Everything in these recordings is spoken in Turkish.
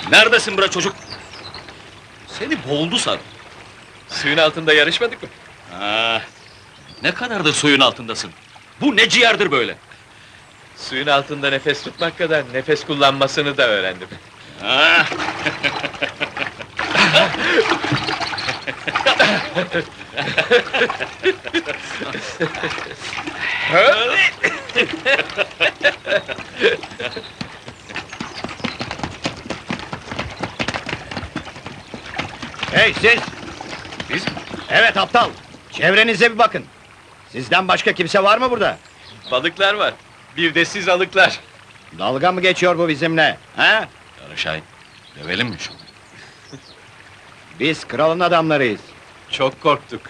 Neredesin bre çocuk? Seni boğuldu sandım. Suyun altında yarışmadık mı? Ha, ne kadardır suyun altındasın? Bu ne ciğerdir böyle? Suyun altında nefes tutmak kadar nefes kullanmasını da öğrendim. Ha. Hey siz! Biz mi? Evet aptal! Çevrenize bir bakın! Sizden başka kimse var mı burada? Balıklar var. Bir de siz alıklar. Dalga mı geçiyor bu bizimle? Ha? Kara Şahin, dövelim mi şunu? Biz kralın adamlarıyız. Çok korktuk.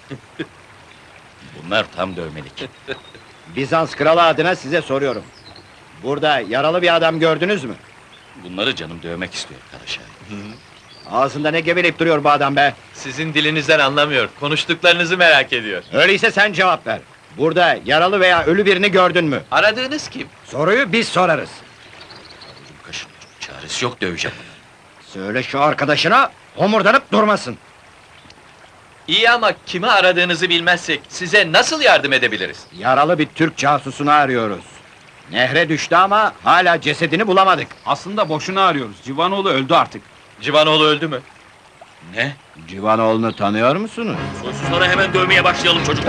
Bunlar tam dövmelik. Bizans kralı adına size soruyorum. Burada yaralı bir adam gördünüz mü? Bunları canım dövmek istiyor Kara Şahin. Ağzında ne geveleyip duruyor bu adam be? Sizin dilinizden anlamıyor. Konuştuklarınızı merak ediyor. Öyleyse sen cevap ver. Burada yaralı veya ölü birini gördün mü? Aradığınız kim? Soruyu biz sorarız. Kaşın, çaresi yok, döveceğim. Söyle şu arkadaşına, homurdanıp durmasın. İyi ama kimi aradığınızı bilmezsek size nasıl yardım edebiliriz? Yaralı bir Türk casusunu arıyoruz. Nehre düştü ama hala cesedini bulamadık. Aslında boşuna arıyoruz. Civanoğlu öldü artık. Civanoğlu öldü mü? Ne? Civanoğlu'nu tanıyor musunuz? Soysuzlara hemen dövmeye başlayalım çocuk.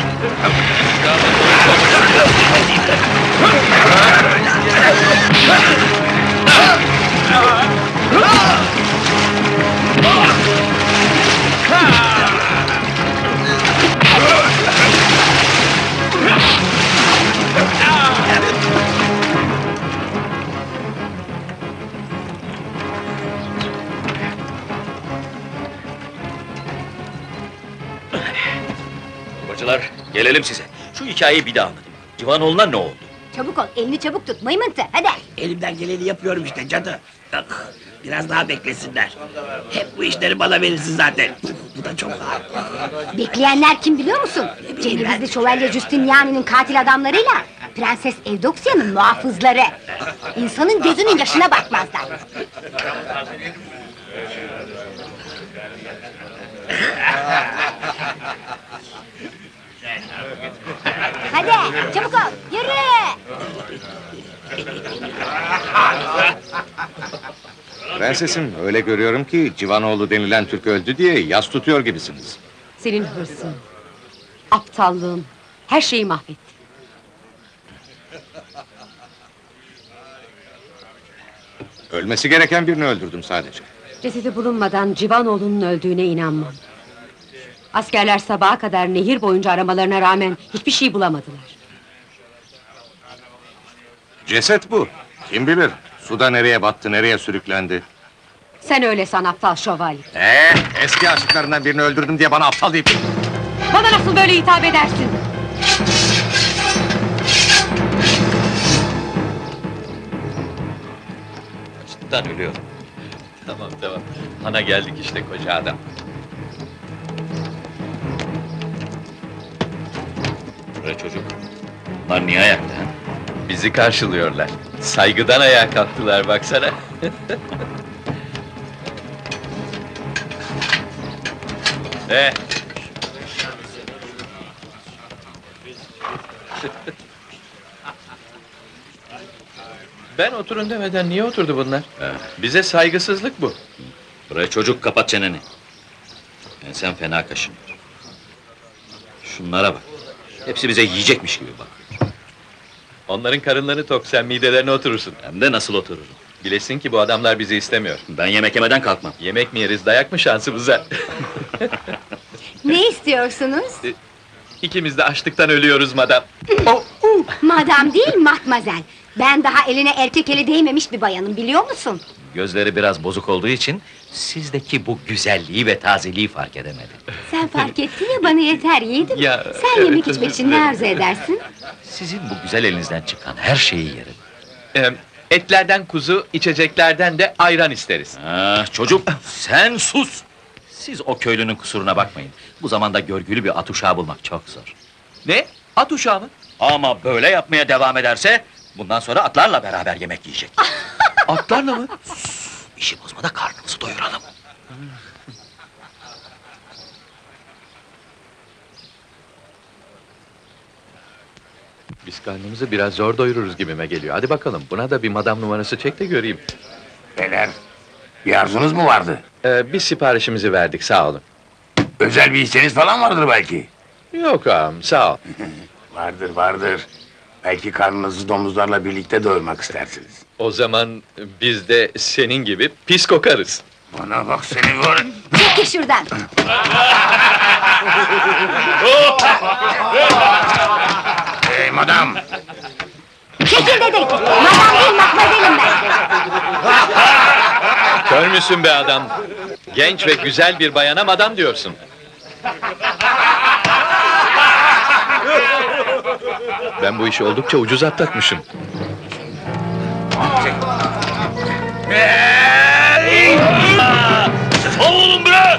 Bacılar, gelelim size. Şu hikayeyi bir daha anlatın. Civanoğlu'na ne oldu? Çabuk ol, elini çabuk tut, mıymıntı, hadi! Elimden geleni yapıyorum işte cadı. Ah, biraz daha beklesinler. Hep bu işleri bana verirsin zaten. Bu da çok ağır. Bekleyenler kim biliyor musun? Cehennizli Şövalye Justiniani'nin katil adamlarıyla Prenses Evdoksiya'nın muhafızları. İnsanın gözünün yaşına bakmazlar. Hadi, çabuk ol, yürü! Prensesim, öyle görüyorum ki Civanoğlu denilen Türk öldü diye yas tutuyor gibisiniz. Senin hırsın, aptallığın, her şeyi mahvetti. Ölmesi gereken birini öldürdüm sadece. Cesedi bulunmadan Civanoğlu'nun öldüğüne inanmam. Askerler sabaha kadar nehir boyunca aramalarına rağmen hiçbir şey bulamadılar. Ceset bu. Kim bilir? Suda nereye battı, nereye sürüklendi? Sen öyle san aptal şövalye. Eski aşıklarından birini öldürdüm diye bana aptal deyip... Bana nasıl böyle hitap edersin? Açlıktan ölüyorum. Tamam. Hana geldik işte koca adam. Bre çocuk, bunlar niye ayakta ha? Bizi karşılıyorlar. Saygıdan ayağa kalktılar baksana. Ne? Ben oturun demeden niye oturdu bunlar? Bize saygısızlık bu. Bre çocuk, kapat çeneni. Sen fena kaşınıyor. Şunlara bak. Hepsi bize yiyecekmiş gibi bak. Onların karınlarını tok, sen midelerine oturursun. Hem de nasıl otururum. Bilesin ki bu adamlar bizi istemiyor. Ben yemek yemeden kalkmam. Yemek mi yeriz, dayak mı şansımıza? Ne istiyorsunuz? İkimiz de açlıktan ölüyoruz madam. Madam değil, matmazel. Ben daha eline erkek eli değmemiş bir bayanım, biliyor musun? Gözleri biraz bozuk olduğu için sizdeki bu güzelliği ve tazeliği fark edemedi. Sen fark ettin ya, bana yeter yiğidim. Ya, Sen evet, yemek özür içmek için ne dilerim. arzu edersin? Sizin bu güzel elinizden çıkan her şeyi yerim. Etlerden kuzu, içeceklerden de ayran isteriz. Çocuk, sen sus! Siz o köylünün kusuruna bakmayın. Bu zamanda görgülü bir at uşağı bulmak çok zor. Ne? At uşağı mı? Ama böyle yapmaya devam ederse... ...bundan sonra atlarla beraber yemek yiyecek. Atlarla mı? İşi bozma da karnımızı doyuralım. Biz karnımızı biraz zor doyururuz gibime geliyor. Hadi bakalım, buna da bir madam numarası çek de göreyim. Beyler, bir arzunuz mu vardı? Biz siparişimizi verdik, sağ olun. Özel bir isteğiniz falan vardır belki. Yok ağam, sağ ol. Vardır, vardır. Belki karnınızı domuzlarla birlikte doyurmak istersiniz. O zaman biz de senin gibi pis kokarız. Bana bak seni var. Çekil şuradan. Hey madam! Çekil dedik. Madam değil matmazelim ben. Kör müsün be adam? Genç ve güzel bir bayana madam diyorsun. Ben bu işi oldukça ucuz atlatmışım. Oğlum bre!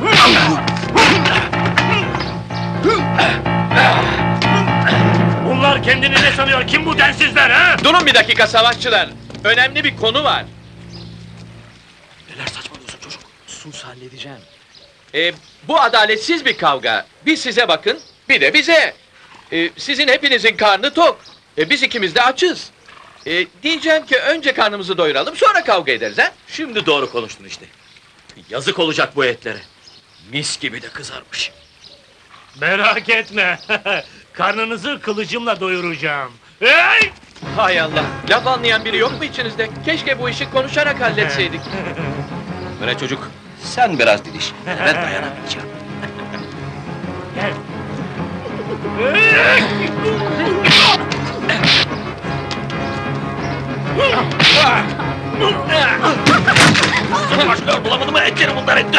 Bunlar kendini ne sanıyor? Kim bu densizler ha? Durun bir dakika savaşçılar. Önemli bir konu var. Neler saçmalıyorsun çocuk? Sus halledeceğim. Bu adaletsiz bir kavga. Bir size bakın, bir de bize. Sizin hepinizin karnı tok. Biz ikimiz de açız. Diyeceğim ki önce karnımızı doyuralım, sonra kavga ederiz ha? Şimdi doğru konuştun işte. Yazık olacak bu etlere. Mis gibi de kızarmış. Merak etme. Karnınızı kılıcımla doyuracağım. Hey! Hay Allah, laf anlayan biri yok mu içinizde? Keşke bu işi konuşarak halletseydik. Böyle çocuk, sen biraz didiş. Ben dayanamayacağım. Gel. Başlıyor bulamadım mı etleri bunlar etti.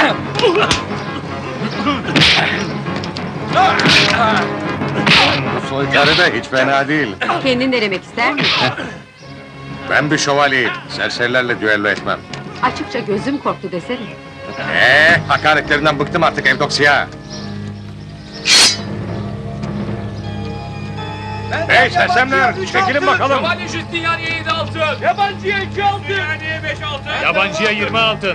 Soytarı da hiç fena değil. Kendin denemek ister misin? Ben bir şövalyeyim. Serserilerle düello etmem. Açıkça gözüm korktu desene. Hakaretlerinden bıktım artık Evdoksiya. Hey sersemler, çekilin bakalım. Şövalye Justiniani'ye 7 altın. Yabancıya 2 altın. Justiniani'ye 5 altın. Yabancıya 20 altın.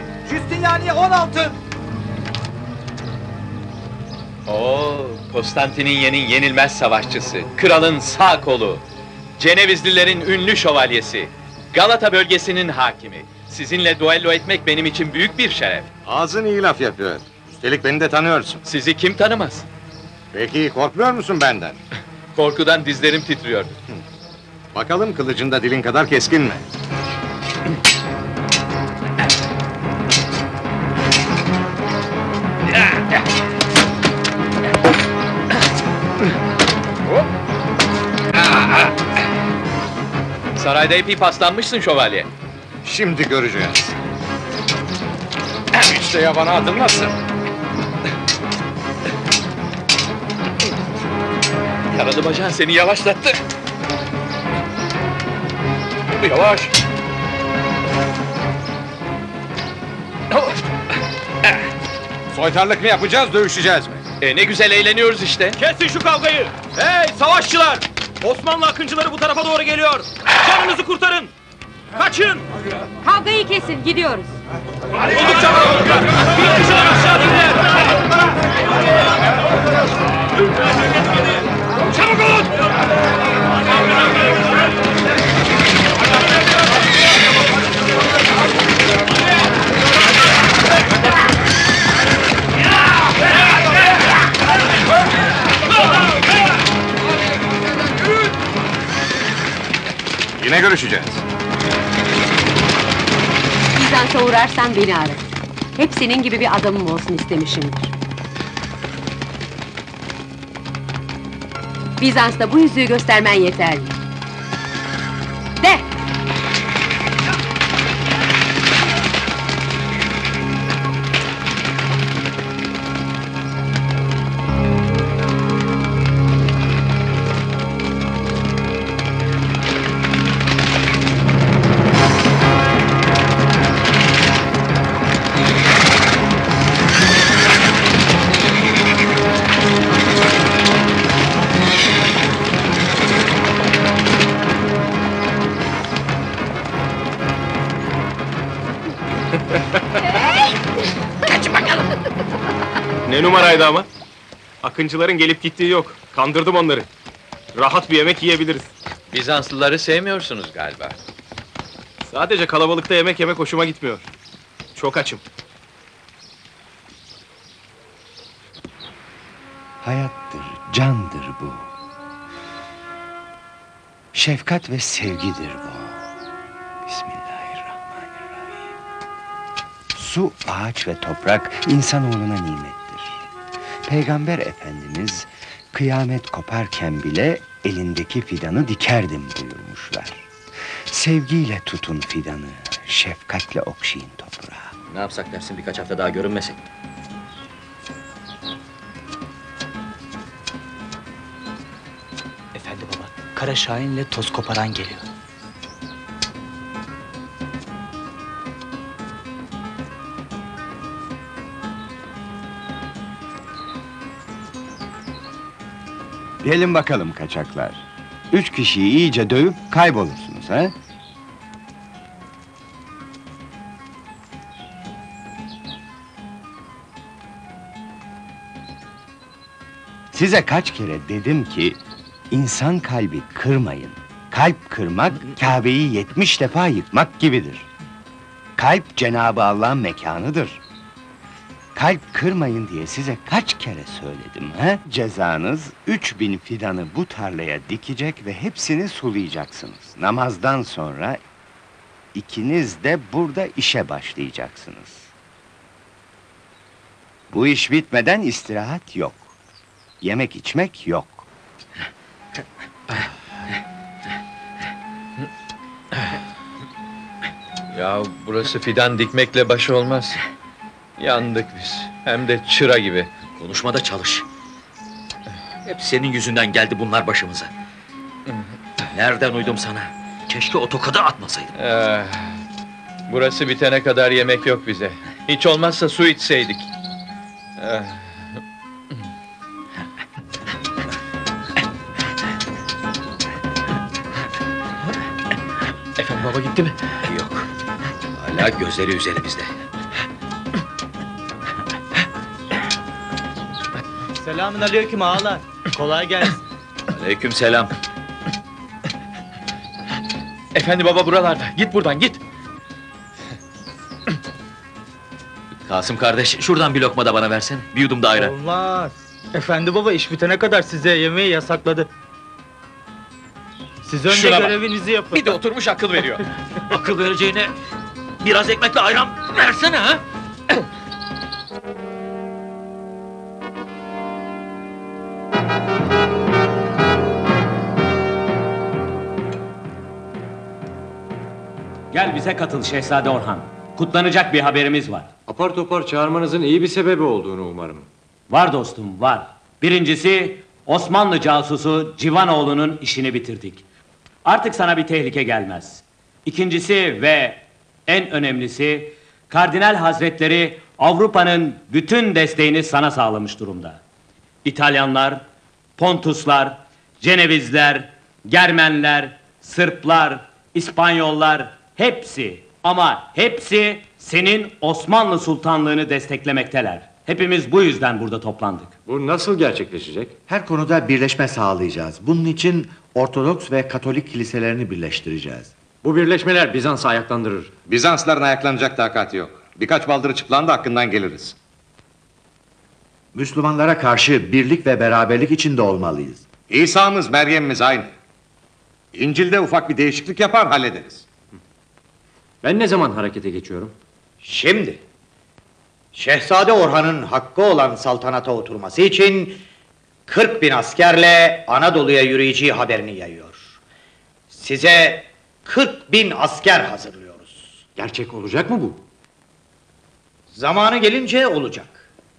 Oo, Konstantiniyye'nin yenilmez savaşçısı, kralın sağ kolu, Cenevizlilerin ünlü şövalyesi, Galata bölgesinin hakimi. Sizinle duello etmek benim için büyük bir şeref. Ağzın iyi laf yapıyor. Üstelik beni de tanıyorsun. Sizi kim tanımaz? Peki korkmuyor musun benden? Korkudan dizlerim titriyordu. Bakalım kılıcında dilin kadar keskin mi? Sarayda epey paslanmışsın şövalye. Şimdi göreceğiz. Hiç de yabana atılmazsın. Yaralı bacağın seni yavaşlattı. Yavaş. Soytarlık mı yapacağız, dövüşeceğiz mi? Ne güzel eğleniyoruz işte. Kesin şu kavgayı! Hey savaşçılar! Osmanlı akıncıları bu tarafa doğru geliyor! Canınızı kurtarın! Kaçın! Kavgayı kesin, gidiyoruz. Oldukça kalabalıklar! Bir kişiler aşağı dinler! Çabuk olun! Yine görüşeceğiz. Bizans'a uğrarsan beni ara. Hep senin gibi bir adamım olsun istemişimdir. Bizans'ta bu yüzüğü göstermen yeterli. De! Ne numaraydı ama? Akıncıların gelip gittiği yok. Kandırdım onları. Rahat bir yemek yiyebiliriz. Bizanslıları sevmiyorsunuz galiba. Sadece kalabalıkta yemek yemek hoşuma gitmiyor. Çok açım. Hayattır, candır bu. Şefkat ve sevgidir bu. Bismillahirrahmanirrahim. Su, ağaç ve toprak insanoğluna nimettir. Peygamber Efendimiz kıyamet koparken bile elindeki fidanı dikerdim buyurmuşlar. Sevgiyle tutun fidanı, şefkatle okşayın toprağı. Ne yapsak dersin birkaç hafta daha görünmesek? Efendi baba, Kara Şahin'le toz koparan geliyor. Gelin bakalım kaçaklar. 3 kişiyi iyice dövüp kaybolursunuz ha? Size kaç kere dedim ki insan kalbi kırmayın. Kalp kırmak Kabe'yi 70 defa yıkmak gibidir. Kalp Cenab-ı Allah'ın mekanıdır. Kalp kırmayın diye size kaç kere söyledim ha? Cezanız 3000 fidanı bu tarlaya dikecek ve hepsini sulayacaksınız. Namazdan sonra ikiniz de burada işe başlayacaksınız. Bu iş bitmeden istirahat yok. Yemek içmek yok. Ya burası fidan dikmekle baş olmaz. Yandık biz. Hem de çıra gibi. Konuşmada çalış. Hep senin yüzünden geldi bunlar başımıza. Nereden uydum sana? Keşke o tokadı atmasaydım. Burası bitene kadar yemek yok bize. Hiç olmazsa su içseydik. Efendim baba gitti mi? Yok. Hala gözleri üzerimizde. Selamünaleyküm ağalar. Kolay gelsin. Aleykümselam. Efendi baba buralarda. Git buradan git. Kasım kardeş, şuradan bir lokma da bana versen. Bir yudum da ayran. Olmaz. Efendi baba iş bitene kadar size yemeği yasakladı. Siz önce Şuna bak. görevinizi yapın. Bir de oturmuş akıl veriyor. Akıl vereceğine biraz ekmekle ayran versene ha. Gel bize katıl Şehzade Orhan. Kutlanacak bir haberimiz var. Apar topar çağırmanızın iyi bir sebebi olduğunu umarım. Var dostum, var. Birincisi, Osmanlı casusu Civanoğlu'nun işini bitirdik. Artık sana bir tehlike gelmez. İkincisi ve en önemlisi, Kardinal Hazretleri Avrupa'nın bütün desteğini sana sağlamış durumda. İtalyanlar, Pontuslar, Cenevizler, Germenler, Sırplar, İspanyollar, hepsi ama hepsi senin Osmanlı Sultanlığını desteklemekteler. Hepimiz bu yüzden burada toplandık. Bu nasıl gerçekleşecek? Her konuda birleşme sağlayacağız. Bunun için Ortodoks ve Katolik kiliselerini birleştireceğiz. Bu birleşmeler Bizans'ı ayaklandırır. Bizansların ayaklanacak takati yok. Birkaç baldırı çıplan da hakkından geliriz. Müslümanlara karşı birlik ve beraberlik içinde olmalıyız. İsa'mız, Meryem'imiz aynı. İncil'de ufak bir değişiklik yapar hallederiz. Ben ne zaman harekete geçiyorum? Şimdi. Şehzade Orhan'ın hakkı olan saltanata oturması için 40.000 askerle Anadolu'ya yürüyeceği haberini yayıyor. Size 40.000 asker hazırlıyoruz. Gerçek olacak mı bu? Zamanı gelince olacak.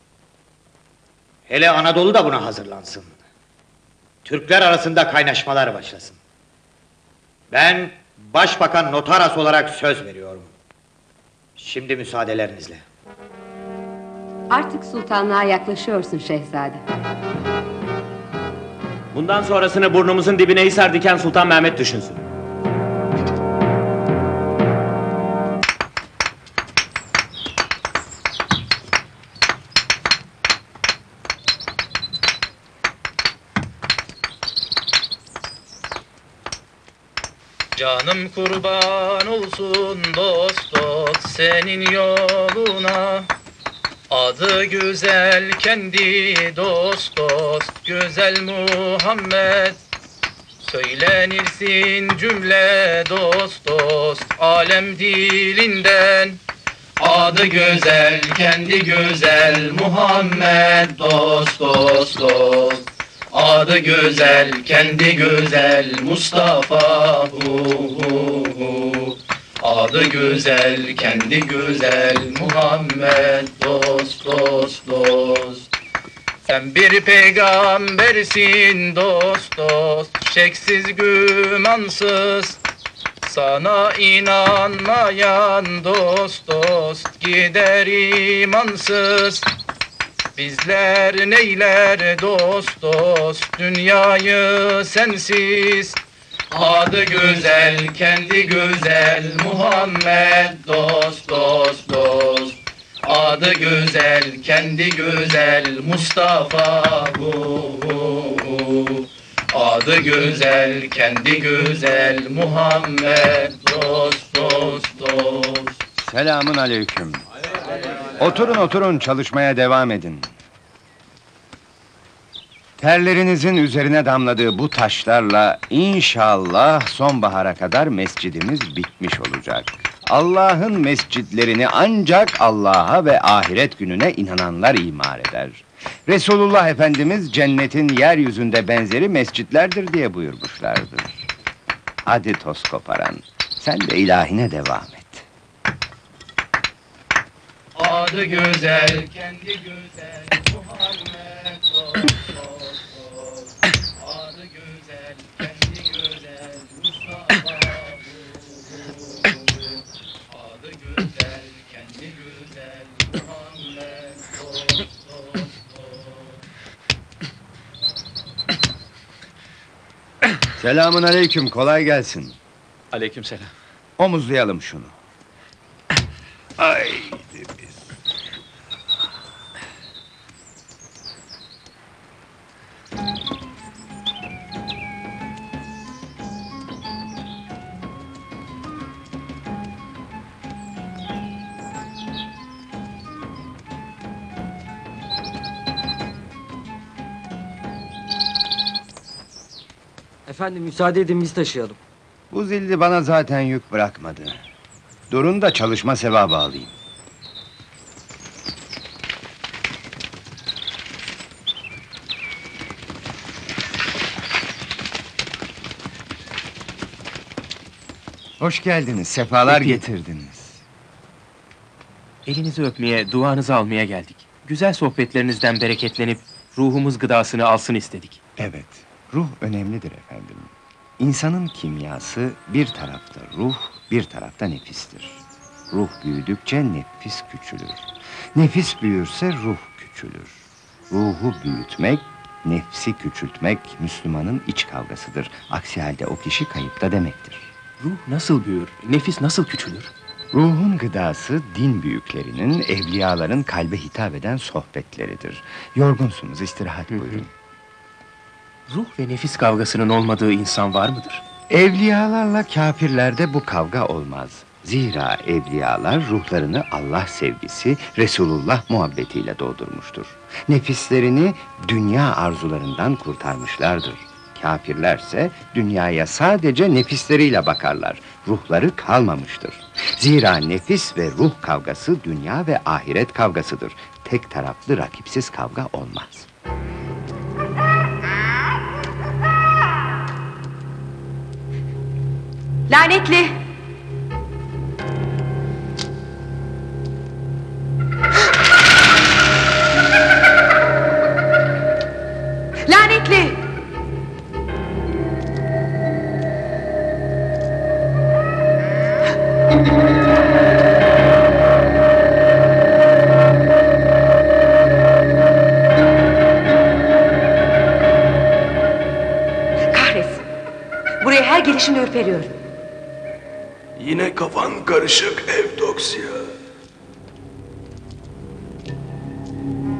Hele Anadolu da buna hazırlansın. Türkler arasında kaynaşmalar başlasın. Ben Başbakan Notaras olarak söz veriyorum. Şimdi müsaadelerinizle. Artık sultanlığa yaklaşıyorsun şehzade. Bundan sonrasını burnumuzun dibine Hisar diken Sultan Mehmet düşünsün. Canım kurban olsun dost dost senin yoluna. Adı güzel kendi dost dost güzel Muhammed. Söylenirsin cümle dost dost alem dilinden. Adı güzel kendi güzel Muhammed dost dost dost. Adı güzel kendi güzel Mustafa Adı güzel kendi güzel Muhammed dost dost dost. Sen bir peygambersin dost dost şeksiz gümansız. Sana inanmayan dost dost gider imansız. Bizler neyler dost dost dünyayı sensiz. Adı güzel kendi güzel Muhammed dost dost dost. Adı güzel kendi güzel Mustafa Adı güzel kendi güzel Muhammed dost dost dost. Selamun aleyküm. Oturun çalışmaya devam edin. Terlerinizin üzerine damladığı bu taşlarla inşallah sonbahara kadar mescidimiz bitmiş olacak. Allah'ın mescitlerini ancak Allah'a ve ahiret gününe inananlar imar eder. Resulullah Efendimiz cennetin yeryüzünde benzeri mescitlerdir diye buyurmuşlardır. Hadi toz koparan, sen de ilahine devam et. Adı güzel kendi güzel Muhammed dost dost dost. Adı güzel kendi güzel Mustafa Adı güzel kendi güzel Muhammed dost dost dost. Selamun aleyküm, kolay gelsin. Aleykümselam. Omuzlayalım şunu. Ay. Efendim müsaade edin biz taşıyalım. Bu zilli bana zaten yük bırakmadı. Durun da çalışma sevabı alayım. Hoş geldiniz, sefalar Peki. getirdiniz. Elinizi öpmeye, duanızı almaya geldik. Güzel sohbetlerinizden bereketlenip ruhumuz gıdasını alsın istedik. Evet, ruh önemlidir efendim. İnsanın kimyası bir tarafta ruh, bir tarafta nefistir. Ruh büyüdükçe nefis küçülür. Nefis büyürse ruh küçülür. Ruhu büyütmek, nefsi küçültmek Müslümanın iç kavgasıdır. Aksi halde o kişi kayıpta demektir. Ruh nasıl büyür, nefis nasıl küçülür? Ruhun gıdası din büyüklerinin, evliyaların kalbe hitap eden sohbetleridir. Yorgunsunuz, istirahat buyurun. Ruh ve nefis kavgasının olmadığı insan var mıdır? Evliyalarla kâfirlerde bu kavga olmaz. Zira evliyalar ruhlarını Allah sevgisi, Resulullah muhabbetiyle doldurmuştur. Nefislerini dünya arzularından kurtarmışlardır. Kâfirlerse dünyaya sadece nefisleriyle bakarlar. Ruhları kalmamıştır. Zira nefis ve ruh kavgası dünya ve ahiret kavgasıdır. Tek taraflı rakipsiz kavga olmaz. Lanetli! Lanetli! Kahretsin! Buraya her gelişimde ürperiyorum. Yine kafan karışık Evdoksya.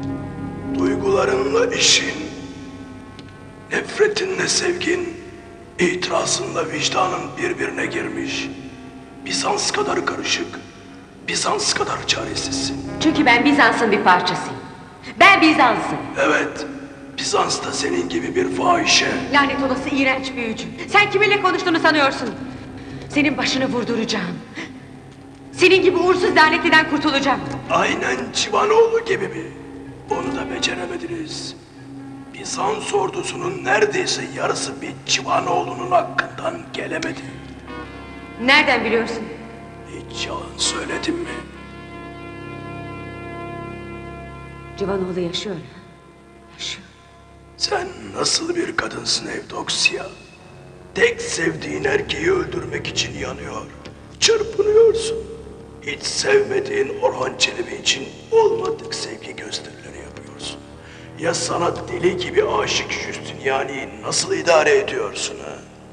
Duygularınla işin, nefretinle sevgin, İtirazınla vicdanın birbirine girmiş. Bizans kadar karışık, Bizans kadar çaresizsin. Çünkü ben Bizans'ın bir parçasıyım. Ben Bizans'ım. Evet, Bizans da senin gibi bir fahişe. Lanet olası iğrenç büyücü. Sen kiminle konuştuğunu sanıyorsun? Senin başını vurduracağım. Senin gibi uğursuz lanetliden kurtulacağım. Aynen Civanoğlu gibi mi? Onu da beceremediniz. Bizans ordusunun neredeyse yarısı bir Civanoğlu'nun hakkından gelemedi. Nereden biliyorsun? Hiç yalan söyledim mi? Civanoğlu yaşıyor. Yaşıyor. Sen nasıl bir kadınsın Evdoksya? Tek sevdiğin erkeği öldürmek için yanıyor. Çırpınıyorsun. Hiç sevmediğin Orhan Çelebi için olmadık sevgi gösterileri yapıyorsun. Ya sana deli gibi aşık Justiniani'yi nasıl idare ediyorsun ha?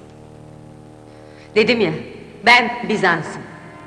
Dedim ya, ben Bizans'ım.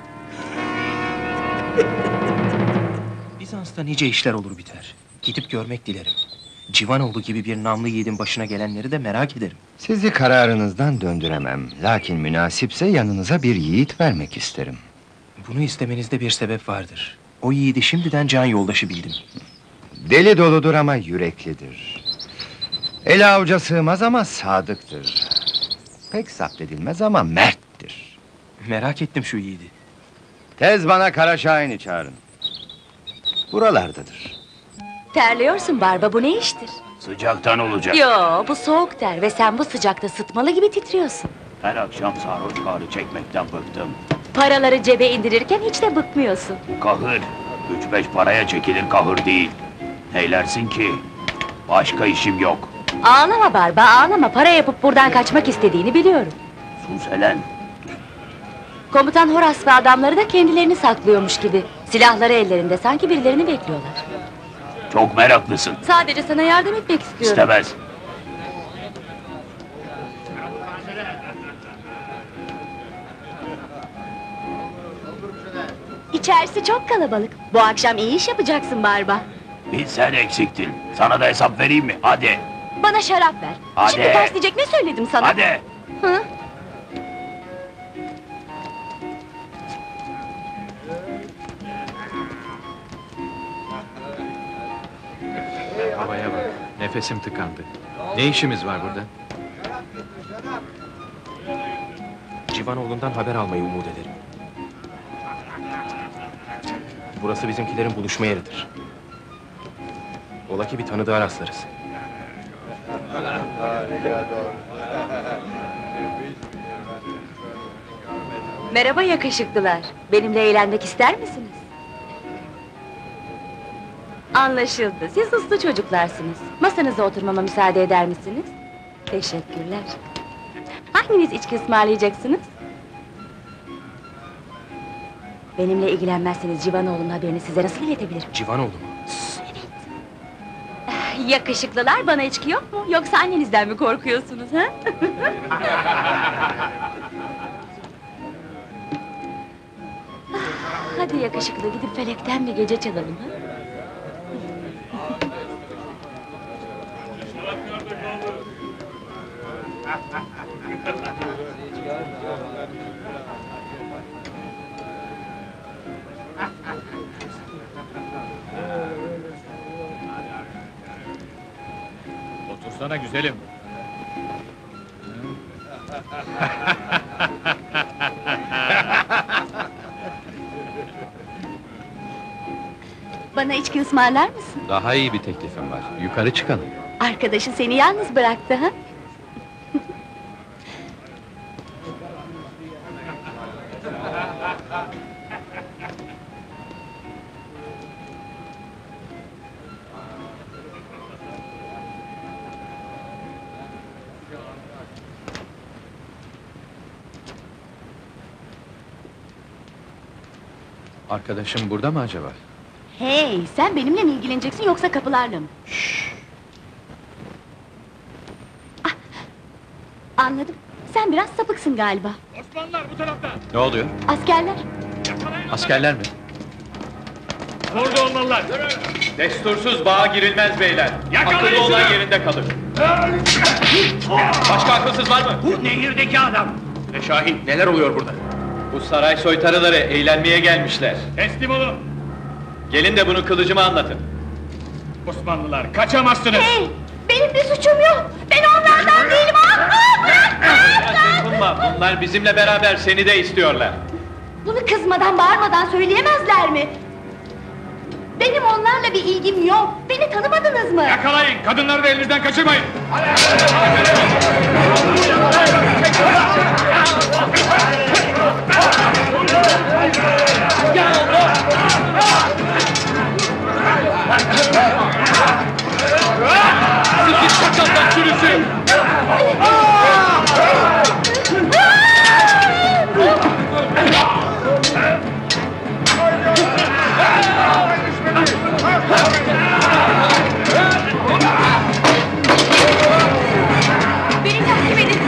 Bizans'ta nice işler olur biter. Gidip görmek dilerim. Civanoğlu gibi bir namlı yiğidin başına gelenleri de merak ederim. Sizi kararınızdan döndüremem. Lakin münasipse yanınıza bir yiğit vermek isterim. Bunu istemenizde bir sebep vardır. O yiğidi şimdiden can yoldaşı bildim. Deli doludur ama yüreklidir. Ele avuca sığmaz ama sadıktır. Pek zapt edilmez ama merttir. Merak ettim şu yiğidi. Tez bana Kara Şahin'i çağırın. Buralardadır. Terliyorsun Barba, bu ne iştir? Sıcaktan olacak. Yo, bu soğuk ter ve sen bu sıcakta sıtmalı gibi titriyorsun. Her akşam sarhoş karı çekmekten bıktım. Paraları cebe indirirken hiç de bıkmıyorsun. Bu kahır, 3-5 paraya çekilir kahır değil. Neylersin ki? Başka işim yok. Ağlama Barba, ağlama. Para yapıp buradan kaçmak istediğini biliyorum. Sus Helen. Komutan Horas ve adamları da kendilerini saklıyormuş gibi. Silahları ellerinde, sanki birilerini bekliyorlar. Çok meraklısın. Sadece sana yardım etmek istiyorum. İstemez. İçerisi çok kalabalık. Bu akşam iyi iş yapacaksın Barba. Bir sen eksiktin. Sana da hesap vereyim mi? Hadi. Bana şarap ver. Hadi. Şimdi tersleyecek ne söyledim sana? Hadi. Hı? Havaya bak, nefesim tıkandı. Ne işimiz var burada? Civanoğlu'ndan haber almayı umut ederim. Burası bizimkilerin buluşma yeridir. Ola ki bir tanıdığa rastlarız. Merhaba yakışıklılar. Benimle eğlenmek ister misiniz? Anlaşıldı. Siz uslu çocuklarsınız. Masanıza oturmama müsaade eder misiniz? Teşekkürler. Hanginiz içki ısmarlayacaksınız? Benimle ilgilenmezseniz Civanoğlu'nun haberini size nasıl iletebilirim? Civanoğlu mu? Yakışıklılar, bana içki yok mu? Yoksa annenizden mi korkuyorsunuz, ha? Hadi yakışıklı, gidip felekten bir gece çalalım, ha? Otursana güzelim. Bana içki ısmarlar mısın? Daha iyi bir teklifim var. Yukarı çıkalım. Arkadaşın seni yalnız bıraktı, ha? Arkadaşım burada mı acaba? Hey, sen benimle mi ilgileneceksin yoksa kapılarla mı? Ah, anladım. Sen biraz sapıksın galiba. Ne oluyor? Askerler. Askerler mi? Burada olmalılar. Destursuz bağa girilmez beyler. Akıllı olan yerinde kalır. Başka akılsız var mı? Bu nehirdeki adam. Şahin, neler oluyor burada? Bu saray soytarıları eğlenmeye gelmişler. Teslim olun. Gelin de bunu kılıcıma anlatın. Osmanlılar, kaçamazsınız. Hey, benim bir suçum yok. Ben onlardan değilim. Dokunma, bunlar bizimle beraber seni de istiyorlar. Bunu kızmadan, bağırmadan söyleyemezler mi? Benim onlarla bir ilgim yok. Beni tanımadınız mı? Yakalayın, kadınları da elinizden kaçırmayın. Sizi çakaldan sürüsün! Beni takip edin.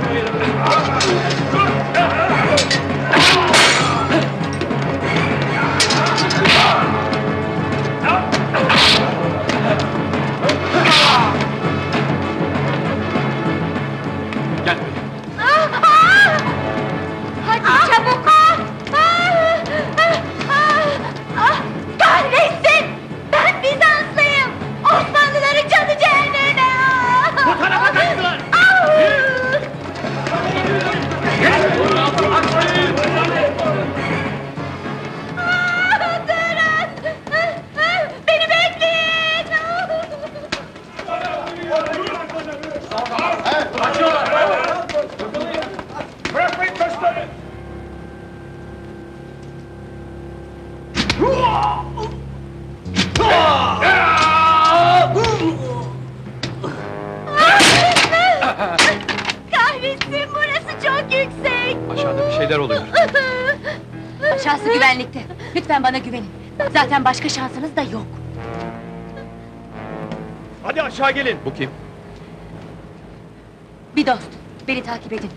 Gel. Hadi çabuk. Kahretsin! Ben Bizanslıyım! Osmanlıların canı cehenneme! Bu tarafa kaçtılar! Beni bekleyin! Bırakmayın taşları! Kahretsin, burası çok yüksek! Aşağıda bir şeyler oluyor. Aşağısı güvenlikte. Lütfen bana güvenin. Zaten başka şansınız da yok. Hadi aşağı gelin. Bu kim? Bir dost. Beni takip edin.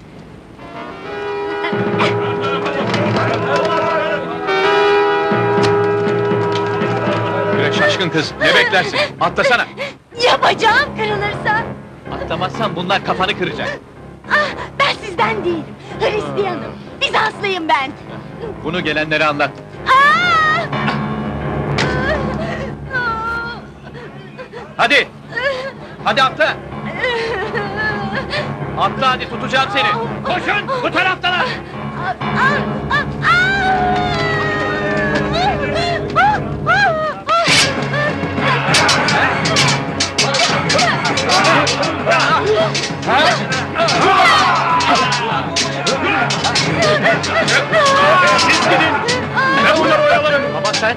Güneş şaşkın kız, ne beklersin? Atlasana! Yapacağım kırılırsa! Atlamazsan bunlar kafanı kıracak. Ben sizden değilim, Hristiyanım, Bizanslıyım ben! Bunu gelenlere anlat. Hadi! Hadi atla! Atla hadi, tutacağım seni! Koşun, bu taraftalar! Siz gidin! Ben bunları oyalarım! Ama sen...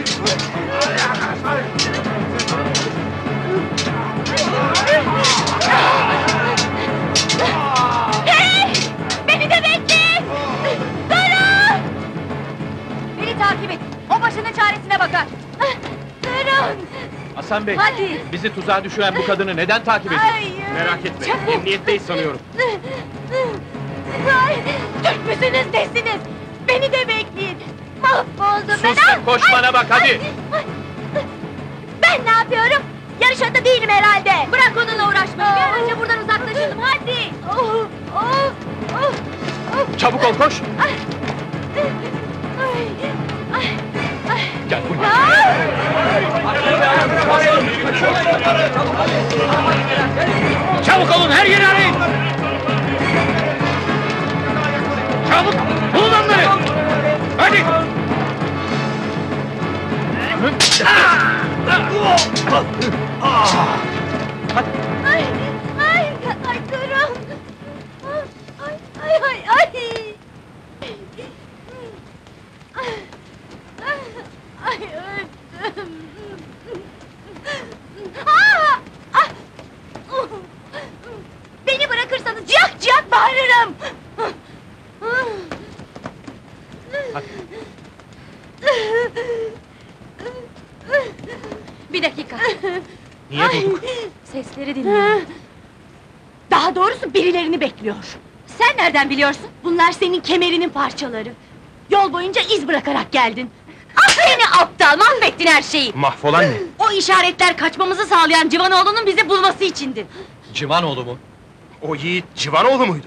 Hey! Beni de bekleyin! Durun! Beni takip edin. O başının çaresine bakar. Durun! Hasan Bey, Hadi. bizi tuzağa düşüren bu kadını neden takip ediyorsun? Hayır! Merak etme, Çabuk. emniyetteyiz sanıyorum. Ay, Türk müsünüz nesiniz? Beni de bekleyin! Mahvoldum ben! Sus da koş bana bak, hadi! Ben ne yapıyorum? Yarış atı değilim herhalde! Bırak onunla uğraşmayı, bir an önce buradan uzaklaşalım, hadi! Çabuk ol, koş! Gel buraya! Çabuk olun, her yeri arayın! Çabuk, bulun onları! Hadi! Ay, durun! Ay, öldüm! Beni bırakırsanız ciyak ciyak bağırırım! Bir dakika. Niye durduk? Sesleri dinliyorum. Daha doğrusu birilerini bekliyor. Sen nereden biliyorsun? Bunlar senin kemerinin parçaları. Yol boyunca iz bırakarak geldin. Ah! Seni aptal, mahvettin her şeyi! Mahvolan ne? O işaretler kaçmamızı sağlayan Civanoğlu'nun bizi bulması içindi. Civanoğlu mu? O yiğit Civanoğlu muydu?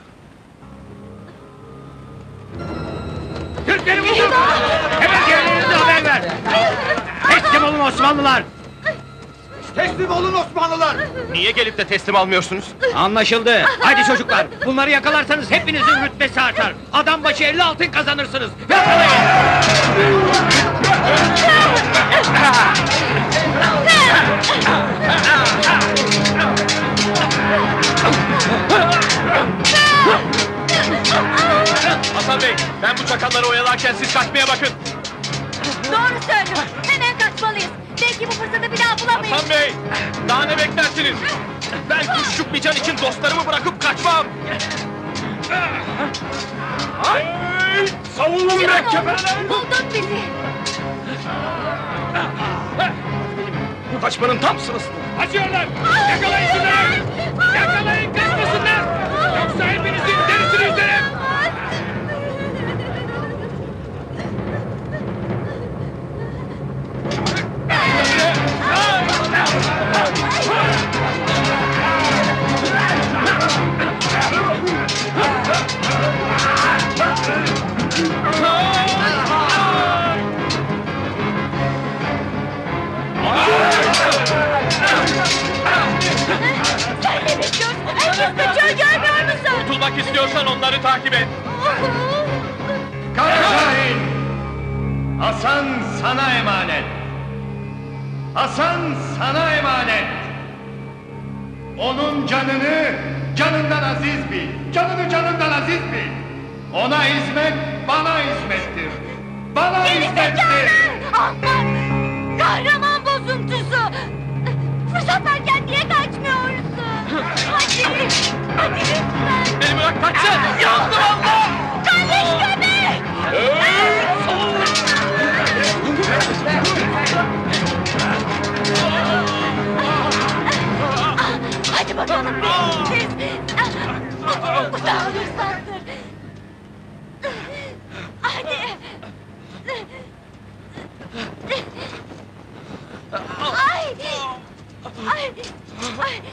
Türkleri buldum! Hemen yerlerinize haber ver! Teslim olun Osmanlılar! Teslim olun Osmanlılar! Niye gelip de teslim almıyorsunuz? Anlaşıldı. Hadi çocuklar, bunları yakalarsanız hepinizin rütbesi artar. Adam başı 50 altın kazanırsınız. Yakalayın! Hasan Bey, ben bu çakalları oyalarken siz kaçmaya bakın. Doğru söylüyor, hemen kaçmalıyız. Belki bu fırsatı bir daha bulamayız. Hasan Bey, daha ne beklersiniz? Ben kuşçuk bir can için dostlarımı bırakıp kaçmam. Ay, savunun mürekkebeler! Buldun bizi! Bu kaçmanın tam sırası. Kaçıyorlar! Yakalayın şunları! Yakalayın, kaçmasınlar! Yoksa hepinizin derisini üzerim! Sen ne bekliyorsun? Herkes kaçıyor, görmüyor musun? Kurtulmak istiyorsan onları takip et. Karaşahin! Hasan sana emanet! Hasan sana emanet! Onun canını canından aziz bil! Canını canından aziz bil! Ona hizmet bana hizmettir! Bana hizmettir! Ahmak! Kahraman bozuntusu! Fırsat varken niye kaçmıyorsun? Hadi! Hadi lütfen! Beni bırak kaçsın! Yandım Allah! Kardeş köpek! Hadi bakalım biz! Bu da fırsattır! Hadi! Ay! Ay! Ay!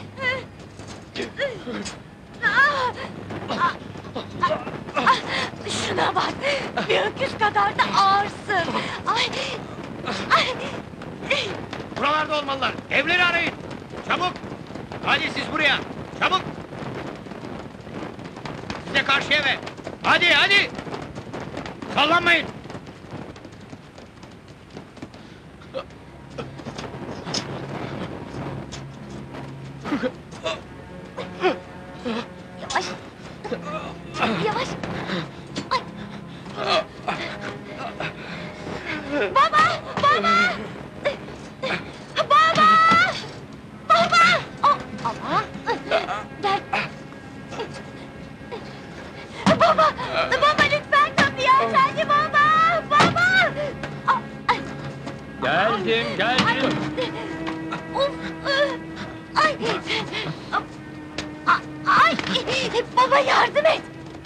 Şuna bak! Bir öküz kadar da ağırsın! Ay! Ay! Buralarda olmalılar. Evleri arayın. Çabuk. Hadi siz buraya. Çabuk. Size karşı eve. Hadi hadi. Sallanmayın. Yavaş! Yavaş! Ay! Baba! Baba! Baba! Baba! Ama! Gel! Baba! Baba lütfen kapıyı aç! Hadi baba! Baba! Geldim, geldim. Of! Ay! Ay! Baba yardım et!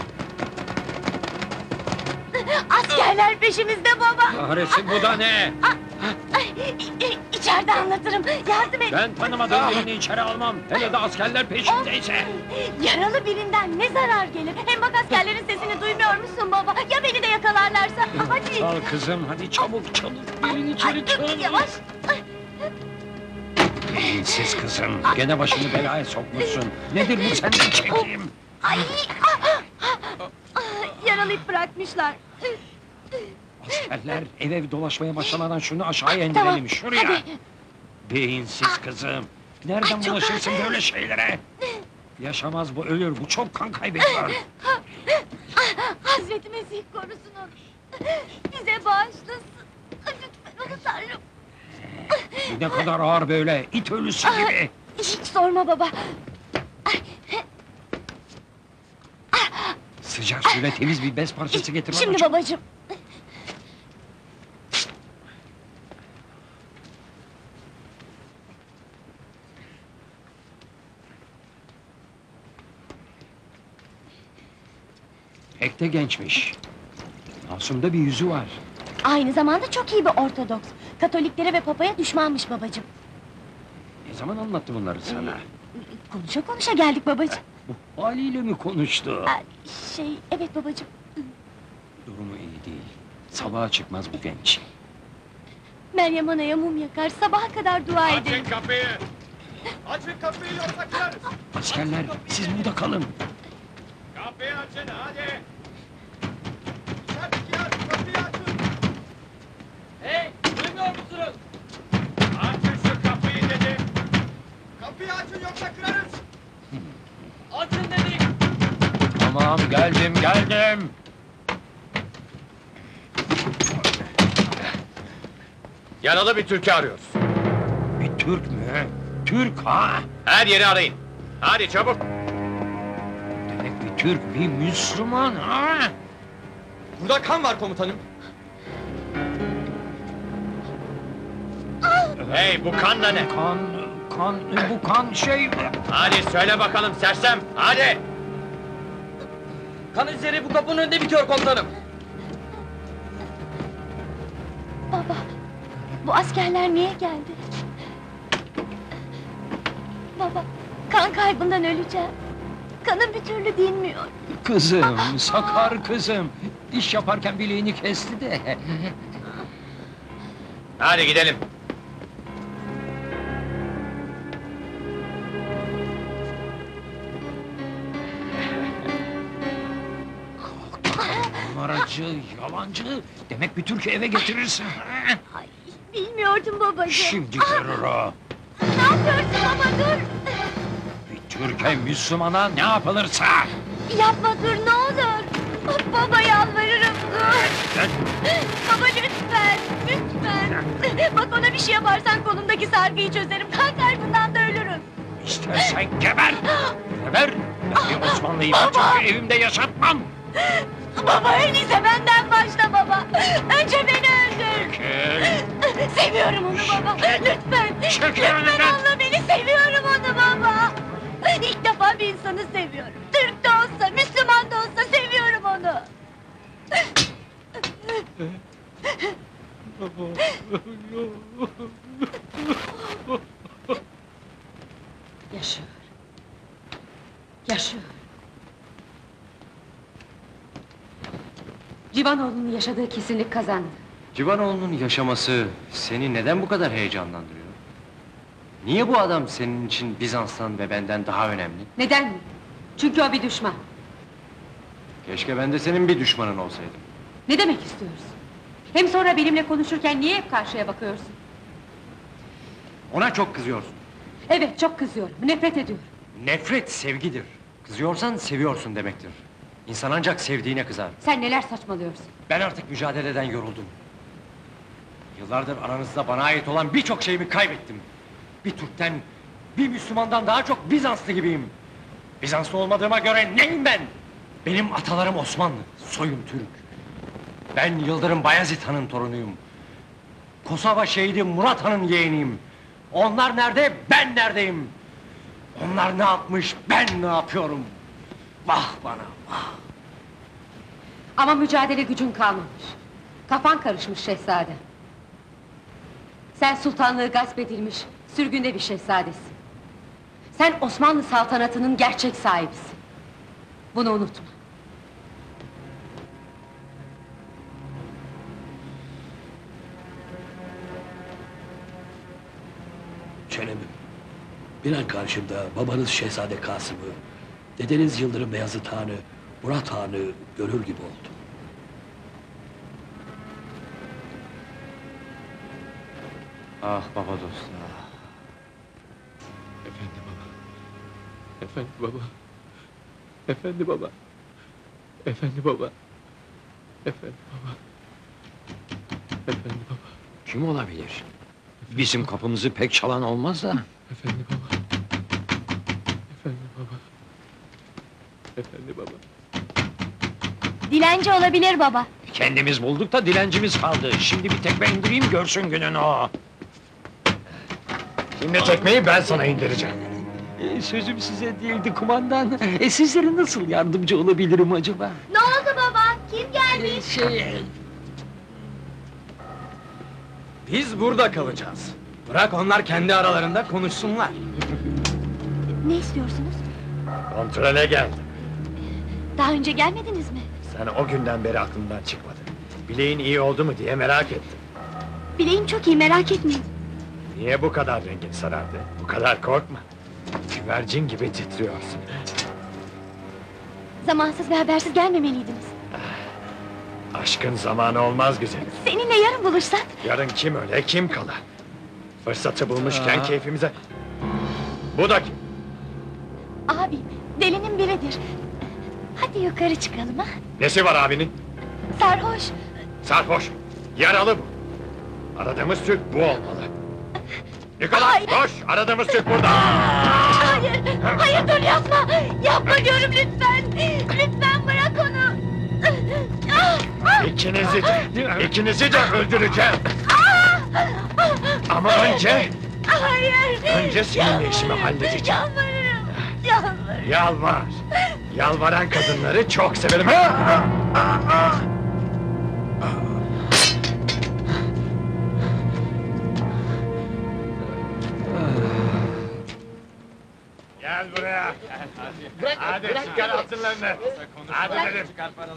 Askerler peşimizde baba! Kahretsin bu da ne? İçeride anlatırım, yardım et! Ben tanımadığım birini içeri almam. Hele de askerler peşindeyse. Yaralı birinden ne zarar gelir? Hem bak askerlerin sesini duymuyor musun baba? Ya beni de yakalarlarsa? Hadi! Al kızım hadi çabuk çabuk. Gelin içeri çabuk. Yavaş! Beyinsiz kızım. Gene başını belaya sokmuşsun. Nedir bu senden çekeyim? Ay! Yaralayıp bırakmışlar. Askerler ev dolaşmaya başlamadan şunu aşağıya indirelim. Tamam, Şuraya. hadi. Beyinsiz kızım. Nereden çok bulaşırsın ağır. böyle şeylere? Yaşamaz bu, ölür bu, çok kan kaybediyor. Hazreti Mesih korusun onu. Bize bağışlasın. Lütfen onu Tanrım. Ne kadar ağır böyle, it ölüsü gibi. Hiç sorma baba. Sıcak suyla temiz bir bez parçası getir bana. Şimdi çabuk. babacığım. Pek de gençmiş. Masumda bir yüzü var. Aynı zamanda çok iyi bir Ortodoks. Katoliklere ve papaya düşmanmış babacığım. Ne zaman anlattı bunları sana? Konuşa konuşa geldik babacığım. Bu haliyle mi konuştu? Evet babacığım. Durumu iyi değil. Sabaha çıkmaz bu genç. Meryem Ana'ya mum yakar, sabaha kadar dua eder. Açın kapıyı! Açın kapıyı yoksa kırarız! Askerler, siz burada kalın. Kapıyı açın hadi! Kapıyı açın! Hey, duymuyor musunuz? Açın şu kapıyı dedim! Kapıyı açın yoksa kırarız! Açın dedik! Tamam, geldim. Yaralı bir Türk'ü arıyoruz. Bir Türk mü? Türk ha? Her yeri arayın. Hadi çabuk. Demek bir Türk, bir Müslüman ha? Burada kan var komutanım. Hey, bu kan da ne? Bu kan şey... Hadi söyle bakalım sersem, hadi! Kan izleri bu kapının önünde bitiyor komutanım. Baba, bu askerler niye geldi? Baba, kan kaybından öleceğim. Kanım bir türlü dinmiyor. Kızım, sakar kızım. İş yaparken bileğini kesti de. Hadi gidelim. Numaracı, yalancı. Demek bir Türk'ü eve getirirsin. Bilmiyordum babacığım. Şimdi görür o. Ne yapıyorsun baba, dur! Bir Türk'e, Müslümana ne yapılırsa. Yapma, dur, ne olur! Baba, yalvarırım, dur! Baba, lütfen, lütfen! Bak, ona bir şey yaparsan kolumdaki sargıyı çözerim, kan kaybından da ölürüm! İstersen geber! Geber! Bir Osmanlı'yı bir Türk'ü evimde yaşatmam! Baba, en iyisi benden başla baba! Önce beni öldür! Seviyorum onu baba! Lütfen! Lütfen anla beni, seviyorum onu baba! İlk defa bir insanı seviyorum! Türk de olsa, Müslüman da olsa seviyorum onu! Yaşıyor. Yaşıyor. Civanoğlu'nun yaşadığı kesinlik kazandı. Civanoğlu'nun yaşaması seni neden bu kadar heyecanlandırıyor? Niye bu adam senin için Bizans'tan ve benden daha önemli? Neden mi? Çünkü o bir düşman. Keşke ben de senin bir düşmanın olsaydım. Ne demek istiyorsun? Hem sonra benimle konuşurken niye hep karşıya bakıyorsun? Ona çok kızıyorsun. Evet, çok kızıyorum, nefret ediyorum. Nefret sevgidir. Kızıyorsan seviyorsun demektir. İnsan ancak sevdiğine kızar. Sen neler saçmalıyorsun? Ben artık mücadeleden yoruldum. Yıllardır aranızda bana ait olan birçok şeyimi kaybettim. Bir Türk'ten, bir Müslümandan daha çok Bizanslı gibiyim. Bizanslı olmadığıma göre neyim ben? Benim atalarım Osmanlı, soyum Türk. Ben Yıldırım Bayezid Han'ın torunuyum. Kosova şehidi Murat Han'ın yeğeniyim. Onlar nerede, ben neredeyim? Onlar ne yapmış, ben ne yapıyorum? Vah bana, vah! Ama mücadele gücün kalmamış. Kafan karışmış şehzade. Sen sultanlığı gasp edilmiş, sürgünde bir şehzadesin. Sen Osmanlı saltanatının gerçek sahibisin. Bunu unutma. Çenemim. Bir an karşımda babanız Şehzade Kasım'ı, dedeniz Yıldırım Beyazıt Han'ı, Murat Han'ı görür gibi oldum. Ah baba dostu, ah! Efendi baba. Efendi baba. Efendi baba. Efendi baba. Efendi baba. Efendi baba. Kim olabilir? Bizim kapımızı pek çalan olmaz da. Efendi baba. Efendi baba. Efendi baba. Dilenci olabilir baba. Kendimiz bulduk da dilencimiz kaldı. Şimdi bir tekme indireyim görsün gününü o. Şimdi tekmeyi ben sana indireceğim. Sözüm size değildi kumandan. Sizlere nasıl yardımcı olabilirim acaba? Ne oldu baba? Kim gelmiş? Biz burada kalacağız. Bırak onlar kendi aralarında konuşsunlar. Ne istiyorsunuz? Kontrole geldim. Daha önce gelmediniz mi? Sen o günden beri aklımdan çıkmadı. Bileğin iyi oldu mu diye merak ettim. Bileğim çok iyi, merak etmeyin. Niye bu kadar rengin sarardı? Bu kadar korkma. Güvercin gibi titriyorsun. Zamansız ve habersiz gelmemeliydiniz. Aşkın zamanı olmaz güzelim. Seninle yarın buluşsak? Yarın kim öle kim kala. Fırsatı bulmuşken keyfimize... Bu da kim? Abi, delinin biridir. Hadi yukarı çıkalım ha? Nesi var abinin? Sarhoş. Sarhoş. Yaralı bu. Aradığımız Türk bu olmalı. Nikola koş! Aradığımız Türk burada! Hayır! Hayır dur yapma! Yapma diyorum lütfen! Lütfen bırak onu! İkinizi de öldüreceğim! Ama önce... Hayır! Önce seninle işimi halledeceğim. Yalvarırım! Yalvarırım! Yalvar! Yalvaran kadınları çok severim. Gel buraya! Hadi çıkar altınlarını! Hadi dedim!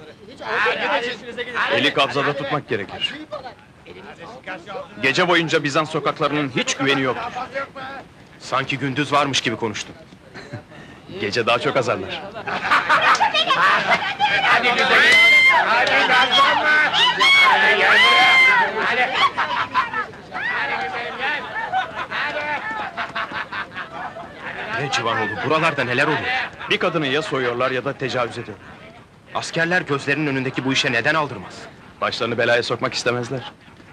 Eli kabzada tutmak gerekir. Gece boyunca Bizans sokaklarının hiç güveni yok. Sanki gündüz varmış gibi konuştum. Gece daha çok azarlar. Hadi güzelim! Hadi gazlanma! Hadi gel buraya! Hadi! Hadi güzelim gel! Ne Civanoğlu, buralarda neler oluyor? Bir kadını ya soyuyorlar ya da tecavüz ediyorlar. Askerler gözlerinin önündeki bu işe neden aldırmaz? Başlarını belaya sokmak istemezler.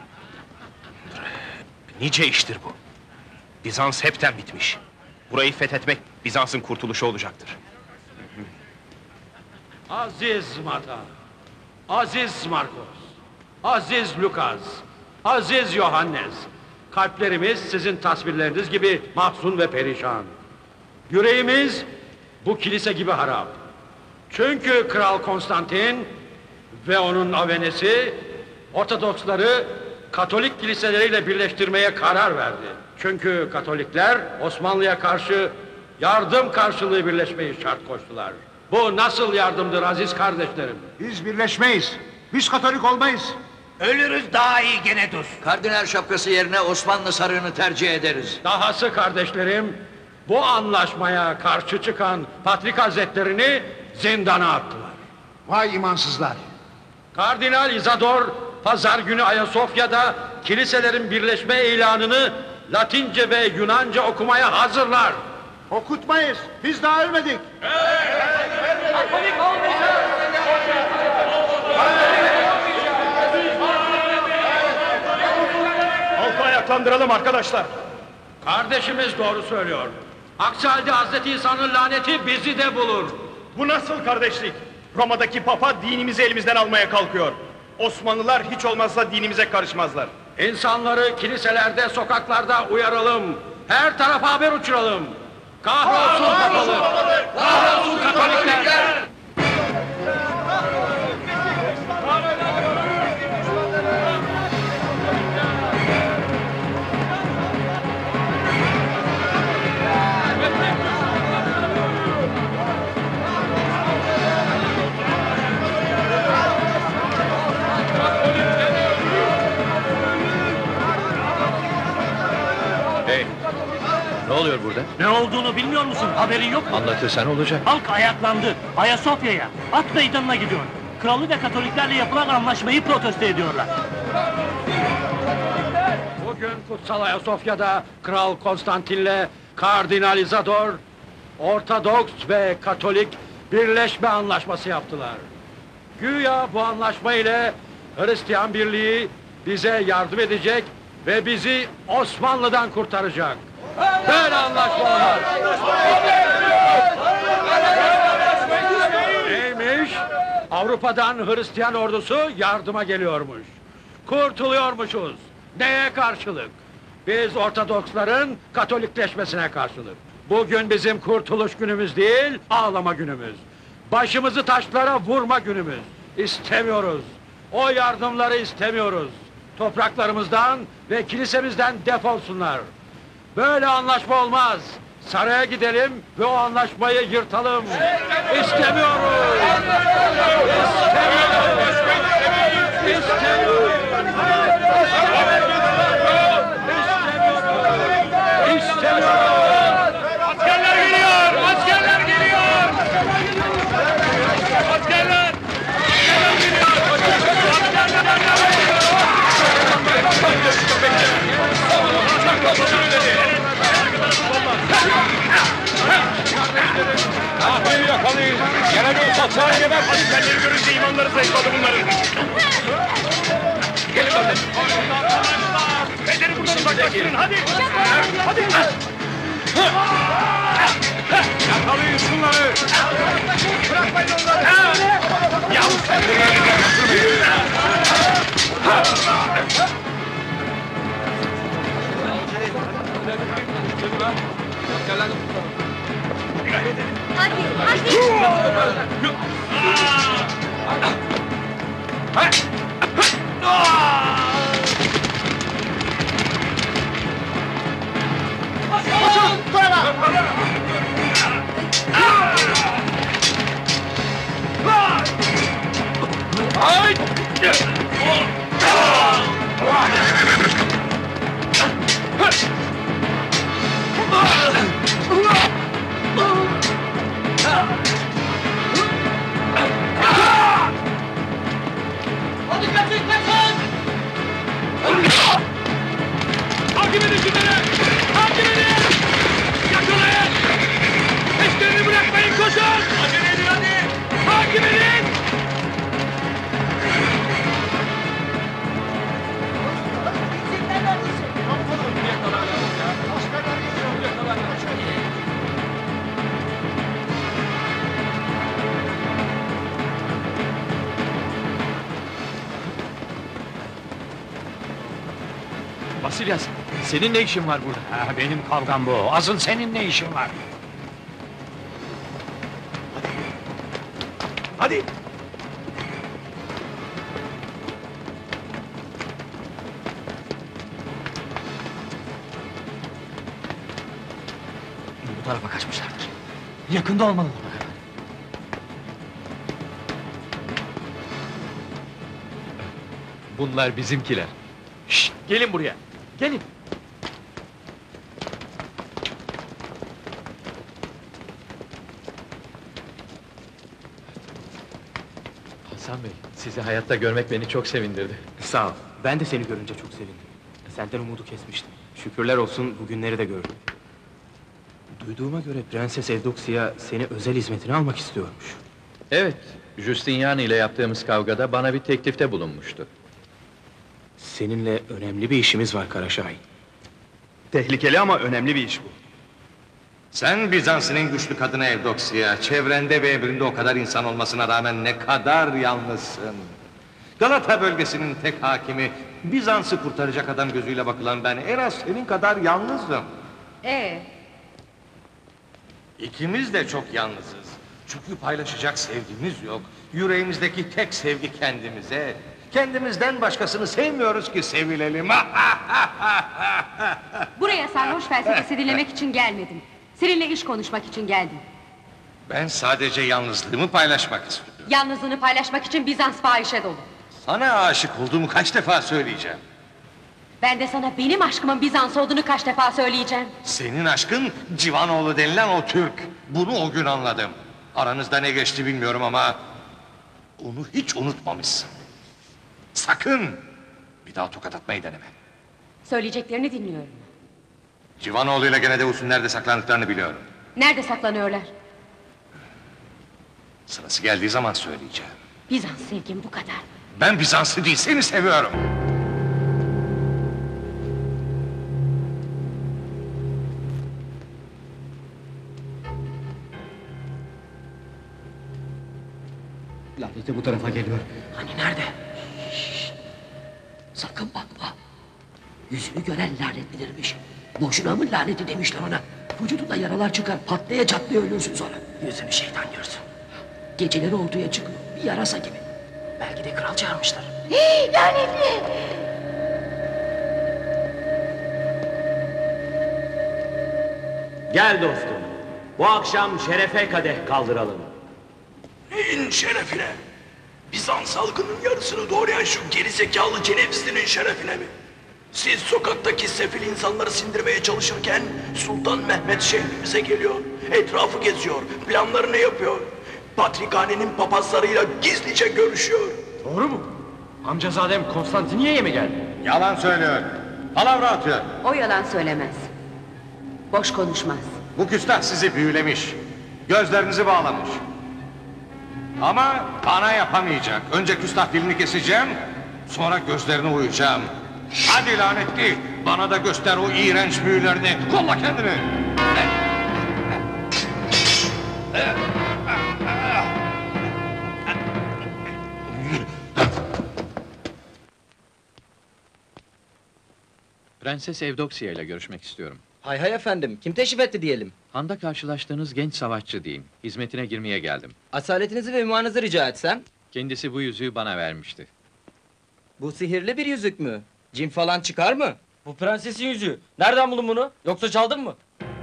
Nice iştir bu. Bizans hepten bitmiş. Burayı fethetmek Bizans'ın kurtuluşu olacaktır. Aziz Mata, aziz Markos, aziz Lukas, aziz Yohannes, kalplerimiz sizin tasvirleriniz gibi mahzun ve perişan. Yüreğimiz bu kilise gibi harap. Çünkü Kral Konstantin ve onun avenesi Ortodoksları Katolik kiliseleriyle birleştirmeye karar verdi. Çünkü Katolikler Osmanlı'ya karşı yardım karşılığı birleşmeyi şart koştular. Bu nasıl yardımdır aziz kardeşlerim? Biz birleşmeyiz. Biz Katolik olmayız. Ölürüz daha iyi gene dur. Kardinal şapkası yerine Osmanlı sarığını tercih ederiz. Dahası kardeşlerim, bu anlaşmaya karşı çıkan Patrik Hazretlerini zindana attılar. Vay imansızlar! Kardinal İzador, pazar günü Ayasofya'da kiliselerin birleşme ilanını Latince ve Yunanca okumaya hazırlar. Okutmayız, biz daha ölmedik. Halkı ayaklandıralım arkadaşlar. Kardeşimiz doğru söylüyor. Aksi halde Hazreti İsa'nın laneti bizi de bulur. Bu nasıl kardeşlik? Roma'daki papa dinimizi elimizden almaya kalkıyor. Osmanlılar hiç olmazsa dinimize karışmazlar. İnsanları kiliselerde, sokaklarda uyaralım. Her tarafa haber uçuralım. Kahrolsun papalık! Kahrolsun Katolikler! Hey! Ne oluyor burada? Ne olduğunu bilmiyor musun? Haberin yok mu? Anlatırsan olacak. Halk ayaklandı. Ayasofya'ya, at meydanına gidiyor. Kralı ve Katoliklerle yapılan anlaşmayı protesto ediyorlar. Bugün Kutsal Ayasofya'da Kral Konstantin'le Kardinal İzador Ortodoks ve Katolik birleşme anlaşması yaptılar. Güya bu anlaşma ile Hristiyan Birliği bize yardım edecek ve bizi Osmanlı'dan kurtaracak. Böyle anlaşma olmaz. Neymiş? Avrupa'dan Hristiyan ordusu yardıma geliyormuş. Kurtuluyormuşuz. Neye karşılık? Biz Ortodoksların Katolikleşmesine karşılık. Bugün bizim kurtuluş günümüz değil, ağlama günümüz. Başımızı taşlara vurma günümüz. İstemiyoruz. O yardımları istemiyoruz. topraklarımızdan ve kilisemizden defolsunlar. Böyle anlaşma olmaz. Saraya gidelim ve o anlaşmayı yırtalım. İstemiyoruz. Askerler geliyor! Askerler geliyor! Askerler! Ahmet'i yakalayın. Gene bir satsana geber. Askerleri görünce imanları zayıfladı bunların. Gelin bakın. Beni buradan uzaklaştırın hadi. Hadi. Yakalayın şunları. Bırakmayın onları. Yavuz sen de elinden kaçırmayın. Hadi, Koşun! Tarafa! Hayt! Hadi kaçın kaçın! Takip edin şunları! Takip edin! Yakalayın! Peşlerini bırakmayın koşun! Acele edin hadi! Takip edin! Vasilyas, senin ne işin var burada? Benim kavgam bu. Asıl senin ne işin var? Hadi! Bu tarafa kaçmışlardır. Yakında olmalı. Bunlar bizimkiler. Şşt, gelin buraya. Gelin. Hasan Bey, sizi hayatta görmek beni çok sevindirdi. Sağ ol. Ben de seni görünce çok sevindim. Senden umudu kesmiştim. Şükürler olsun bugünleri de gördüm. Duyduğuma göre Prenses Evdoksya seni özel hizmetine almak istiyormuş. Evet, Justinian ile yaptığımız kavgada bana bir teklifte bulunmuştu. Seninle önemli bir işimiz var Karaşahin. Tehlikeli ama önemli bir iş bu. Sen Bizans'ın en güçlü kadını Evdoksya, çevrende ve emrinde o kadar insan olmasına rağmen ne kadar yalnızsın. Galata bölgesinin tek hakimi, Bizans'ı kurtaracak adam gözüyle bakılan ben en az senin kadar yalnızım. İkimiz de çok yalnızız. Çünkü paylaşacak sevgimiz yok. Yüreğimizdeki tek sevgi kendimize. Kendimizden başkasını sevmiyoruz ki sevilelim. Buraya sarhoş felsefesi dinlemek için gelmedim. Seninle iş konuşmak için geldim. Ben sadece yalnızlığımı paylaşmak istiyorum. Yalnızlığını paylaşmak için Bizans fahişe dolu. Sana aşık olduğumu kaç defa söyleyeceğim. Ben de sana benim aşkımın Bizans olduğunu kaç defa söyleyeceğim. Senin aşkın Civanoğlu denilen o Türk. Bunu o gün anladım. Aranızda ne geçti bilmiyorum ama onu hiç unutmamışsın. Sakın bir daha tokat atmayı deneme. Söyleyeceklerini dinliyorum. Civanoğlu ile gene Deus'un nerede saklandıklarını biliyorum. Nerede saklanıyorlar? Sırası geldiği zaman söyleyeceğim. Bizans sevgim bu kadar. Ben Bizanslı değil, seni seviyorum. Laneti bu tarafa geliyor. Hani nerede? Sakın bakma. Yüzünü gören lanetlidirmiş. Boşuna mı laneti demişler ona? Vücudunda yaralar çıkar, patlaya çatlaya ölürsün sonra. Yüzünü şeytan görsün. Geceleri ortaya çıkıyor, bir yarasa gibi. Belki de kral çağırmışlar. Lanetli! Gel dostum. Bu akşam şerefe kadeh kaldıralım. Neyin şerefine? Bizans halkının yarısını doğrayan şu gerizekalı Cenevizli'nin şerefine mi? Siz sokaktaki sefil insanları sindirmeye çalışırken Sultan Mehmet şehrimize geliyor. Etrafı geziyor, planlarını yapıyor. Patrikhanenin papazlarıyla gizlice görüşüyor. Doğru mu? Amcazadem Konstantiniyye'ye mi geldi? Yalan söylüyor. Palavra atıyor. O yalan söylemez. Boş konuşmaz. Bu küstah sizi büyülemiş. Gözlerinizi bağlamış. Ama bana yapamayacak. Önce küstah dilini keseceğim, sonra gözlerini oyacağım. Hadi lanetli, bana da göster o iğrenç büyülerini. Kolla kendini. Prenses Evdoksiya ile görüşmek istiyorum. Hay hay efendim, kim teşrif etti diyelim? Handa karşılaştığınız genç savaşçı diyeyim. Hizmetine girmeye geldim. Asaletinizi ve ünvanınızı rica etsem? Kendisi bu yüzüğü bana vermişti. Bu sihirli bir yüzük mü? Cin falan çıkar mı? Bu prensesin yüzüğü. Nereden buldun bunu? Yoksa çaldın mı?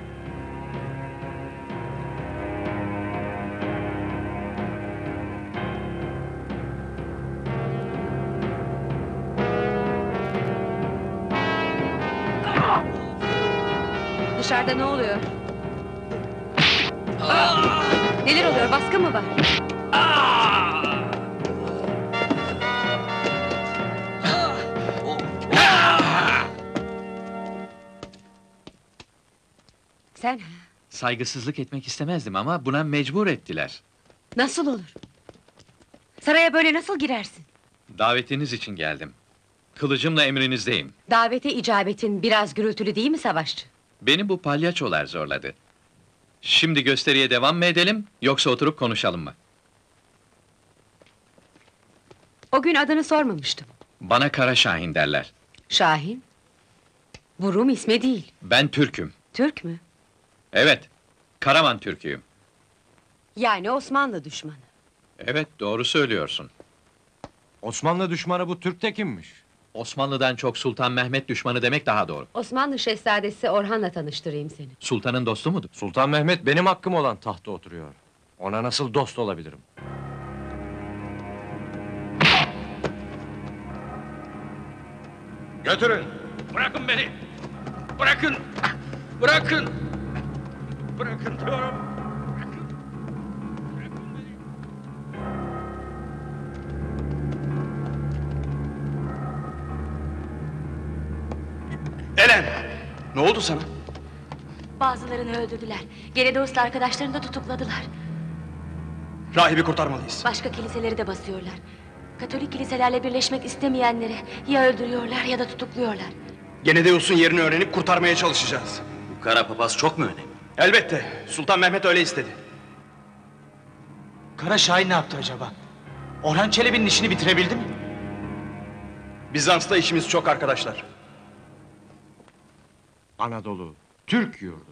Dışarıda ne oluyor? Neler oluyor? Baskın mı var? Sen Saygısızlık etmek istemezdim ama buna mecbur ettiler. nasıl olur? Saraya böyle nasıl girersin? Davetiniz için geldim. Kılıcımla emrinizdeyim. Davete icabetin biraz gürültülü değil mi savaşçı? Beni bu palyaçolar zorladı. Şimdi gösteriye devam mı edelim, yoksa oturup konuşalım mı? O gün adını sormamıştım. Bana Kara Şahin derler. Şahin? Bu Rum ismi değil. Ben Türk'üm. Türk mü? Evet, Karaman Türk'üyüm. Yani Osmanlı düşmanı. Evet, doğru söylüyorsun. Osmanlı düşmanı bu Türk de kimmiş? Osmanlı'dan çok Sultan Mehmet düşmanı demek daha doğru. Osmanlı şehzadesi Orhan'la tanıştırayım seni. Sultanın dostu mudur? Sultan Mehmet benim hakkım olan tahta oturuyor. Ona nasıl dost olabilirim? Götürün. Bırakın beni! Bırakın! Bırakın! Bırakın diyorum! Elen! Ne oldu sana? Bazılarını öldürdüler. Geredos'la arkadaşlarını da tutukladılar. Rahibi kurtarmalıyız. Başka kiliseleri de basıyorlar. Katolik kiliselerle birleşmek istemeyenleri ya öldürüyorlar ya da tutukluyorlar. Genedeus'un yerini öğrenip kurtarmaya çalışacağız. Bu kara papaz çok mu önemli? Elbette. Sultan Mehmet öyle istedi. Kara Şahin ne yaptı acaba? Orhan Çelebi'nin işini bitirebildi mi? Bizans'ta işimiz çok arkadaşlar. Anadolu, Türk yurdu.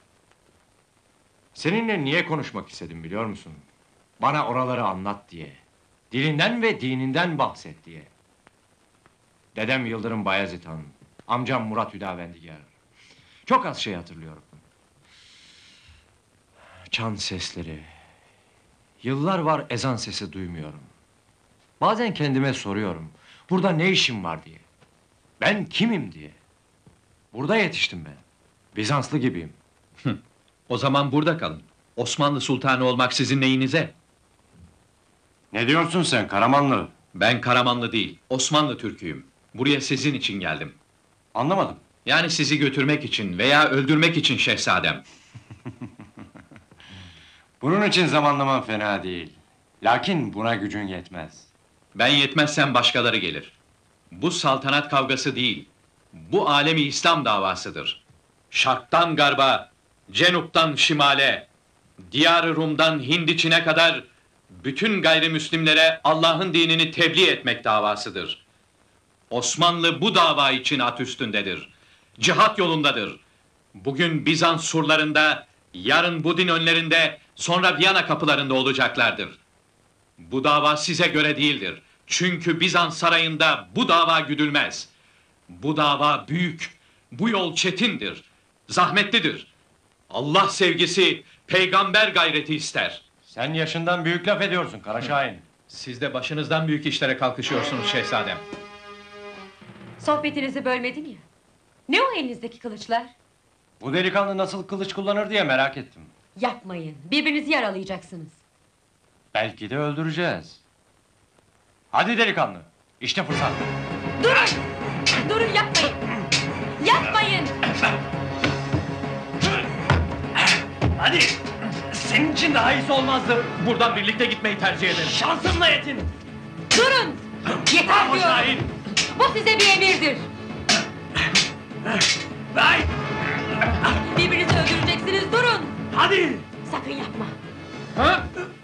Seninle niye konuşmak istedim biliyor musun? Bana oraları anlat diye. Dilinden ve dininden bahset diye. Dedem Yıldırım Bayezid Han, amcam Murat Hüdavendigar. Çok az şey hatırlıyorum. Çan sesleri. Yıllar var ezan sesi duymuyorum. Bazen kendime soruyorum. Burada ne işim var diye. Ben kimim diye. Burada yetiştim ben. Bizanslı gibiyim. O zaman burada kalın. Osmanlı sultanı olmak sizin neyinize? Ne diyorsun sen Karamanlı? Ben Karamanlı değil, Osmanlı Türk'üyüm. Buraya sizin için geldim. Anlamadım. Yani sizi götürmek için veya öldürmek için şehzadem. Bunun için zamanlaman fena değil. Lakin buna gücün yetmez. Ben yetmezsem başkaları gelir. Bu saltanat kavgası değil, bu alemi İslam davasıdır. Şarktan garba, cenuptan şimale, Diyar-ı Rum'dan Hindiçin'e kadar bütün gayrimüslimlere Allah'ın dinini tebliğ etmek davasıdır. Osmanlı bu dava için at üstündedir. Cihat yolundadır. Bugün Bizans surlarında, yarın bu din önlerinde, sonra Viyana kapılarında olacaklardır. Bu dava size göre değildir. Çünkü Bizans sarayında bu dava güdülmez. Bu dava büyük, bu yol çetindir, zahmetlidir. Allah sevgisi, peygamber gayreti ister. Sen yaşından büyük laf ediyorsun Kara Şahin. Siz de başınızdan büyük işlere kalkışıyorsunuz şehzadem. Sohbetinizi bölmedim ya. Ne o elinizdeki kılıçlar? Bu delikanlı nasıl kılıç kullanır diye merak ettim. Yapmayın, birbirinizi yaralayacaksınız. Belki de öldüreceğiz. Hadi delikanlı, işte fırsat. Durun! Durun, yapmayın! Yapmayın! Hadi! Senin için daha iyisi olmazdı. Buradan birlikte gitmeyi tercih ederim. Şansımla yetin! Durun! Yeter diyorum! Bu size bir emirdir! Vay! Birbirinizi öldüreceksiniz, durun! Hadi! Sakın yapma! Ha?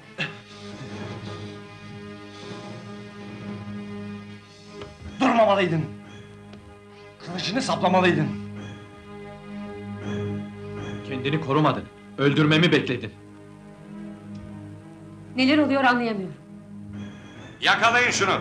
Durmamalıydın! Kılıcını saplamalıydın! Kendini korumadın. Öldürmemi bekledin. Neler oluyor anlayamıyorum. Yakalayın şunu!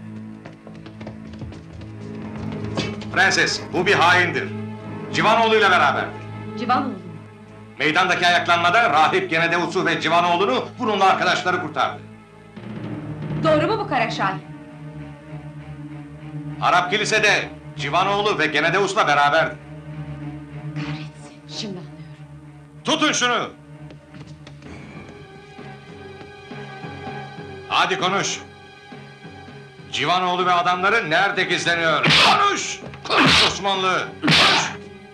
Prenses, bu bir haindir. Civanoğlu'yla beraber. Civanoğlu mu? Meydandaki ayaklanmada rahip Genedeus'u ve Civanoğlu'nu bununla arkadaşları kurtardı. Doğru mu bu Kara Şahin? Arap kilisede Civanoğlu ve Genedeus'la beraberdi. Kahretsin, şimdi anlıyorum. Tutun şunu! Hadi konuş! Civanoğlu ve adamları nerede gizleniyor? Konuş! Konuş Osmanlı! Konuş!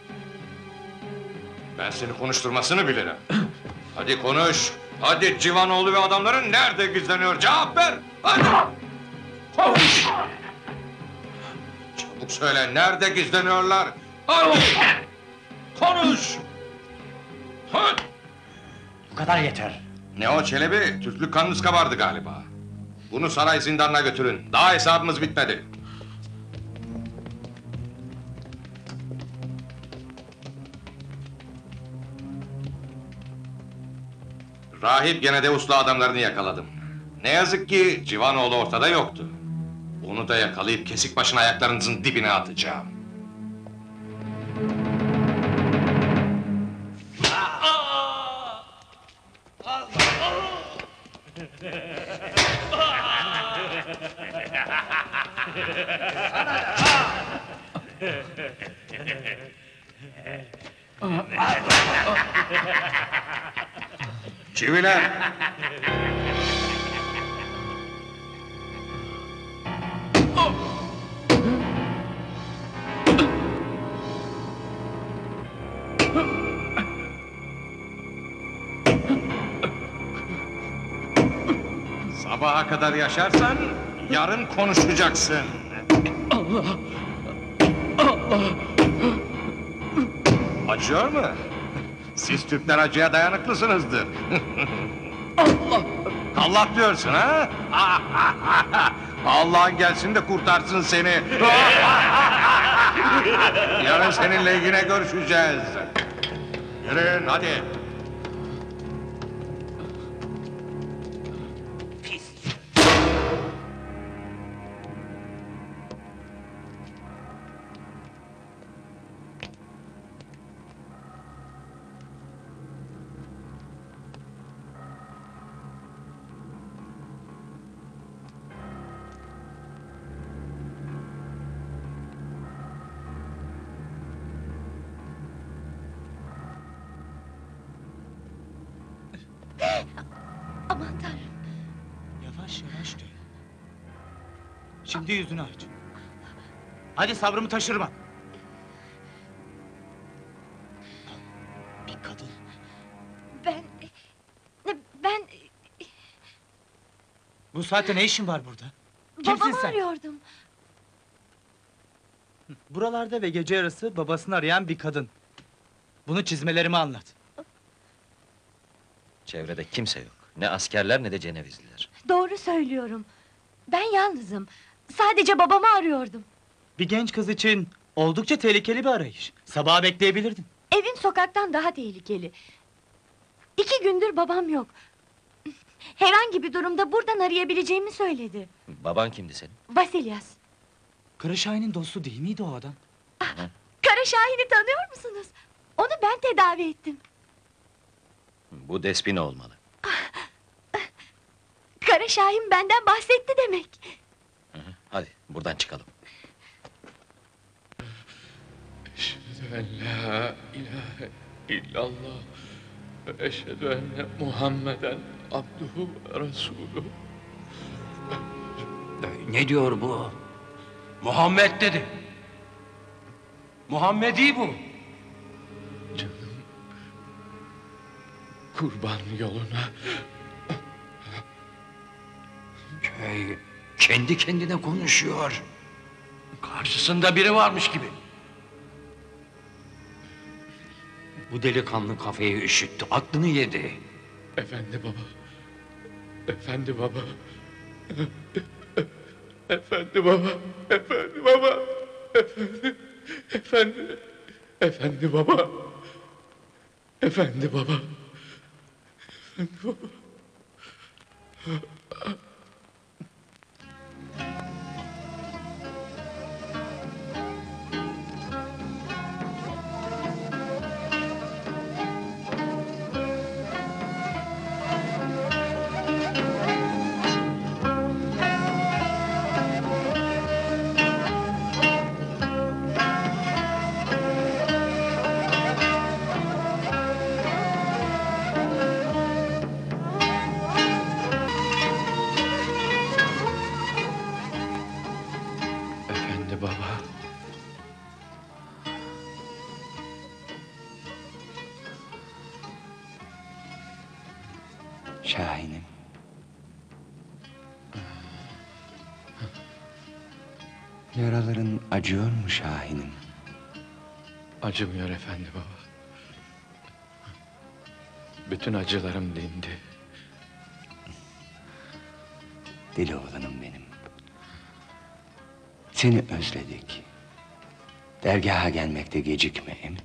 Ben seni konuşturmasını bilirim. Hadi konuş! Hadi Civanoğlu ve adamları nerede gizleniyor? Cevap ver! Hadi! Konuş! Çabuk söyle, nerede gizleniyorlar? Hadi! Konuş! Hadi! Bu kadar yeter. Ne o Çelebi? Türklük kanınız kabardı galiba. Bunu saray zindanına götürün. Daha hesabımız bitmedi. Rahip Genedeus'la adamlarını yakaladım. Ne yazık ki Civanoğlu ortada yoktu. Onu da yakalayıp kesik başına ayaklarınızın dibine atacağım. Çiviler! Sabaha kadar yaşarsan, yarın konuşacaksın. Allah! Allah! Acıyor mu? Siz Türkler acıya dayanıklısınızdır. Allah! Allah diyorsun ha? Allah'ın gelsin de kurtarsın seni. Yarın seninle yine görüşeceğiz. Yürüyün hadi. Aman tanrım. Yavaş yavaş dön. Şimdi yüzünü aç. Hadi sabrımı taşırma. Bir kadın. Ben Bu saatte ne işin var burada? Kimsin babamı sen? arıyordum. Buralarda ve gece yarısı babasını arayan bir kadın. Bunu çizmelerime anlat. Çevrede kimse yok. Ne askerler ne de Cenevizliler. Doğru söylüyorum. Ben yalnızım. Sadece babamı arıyordum. Bir genç kız için oldukça tehlikeli bir arayış. Sabaha bekleyebilirdin. Evim sokaktan daha tehlikeli. 2 gündür babam yok. Herhangi bir durumda buradan arayabileceğimi söyledi. Baban kimdi senin? Vasilyas. Kara Şahin'in dostu değil miydi o adam? Kara Şahin'i tanıyor musunuz? Onu ben tedavi ettim. Bu Despina olmalı. Kara Şahin benden bahsetti demek. Hadi buradan çıkalım. Eşhedü en la ilahe illallah ve eşhedü enne Muhammeden abduhu ve resuluhu. Ne diyor bu? Muhammed dedi. Muhammedi bu. Canım, kurban yoluna. Kendi kendine konuşuyor. Karşısında biri varmış gibi. Bu delikanlı kafayı üşüttü, aklını yedi. Efendi baba. Efendi baba. Efendi baba. Efendi baba. Efendi. Efendi. Efendi baba. Efendi baba. Efendi baba. Efendi baba. Şahin'im. Yaraların acıyor mu Şahin'im? Acımıyor efendi baba. Bütün acılarım dindi. Deli oğlanım benim. Seni özledik. Dergaha gelmekte gecikme emin.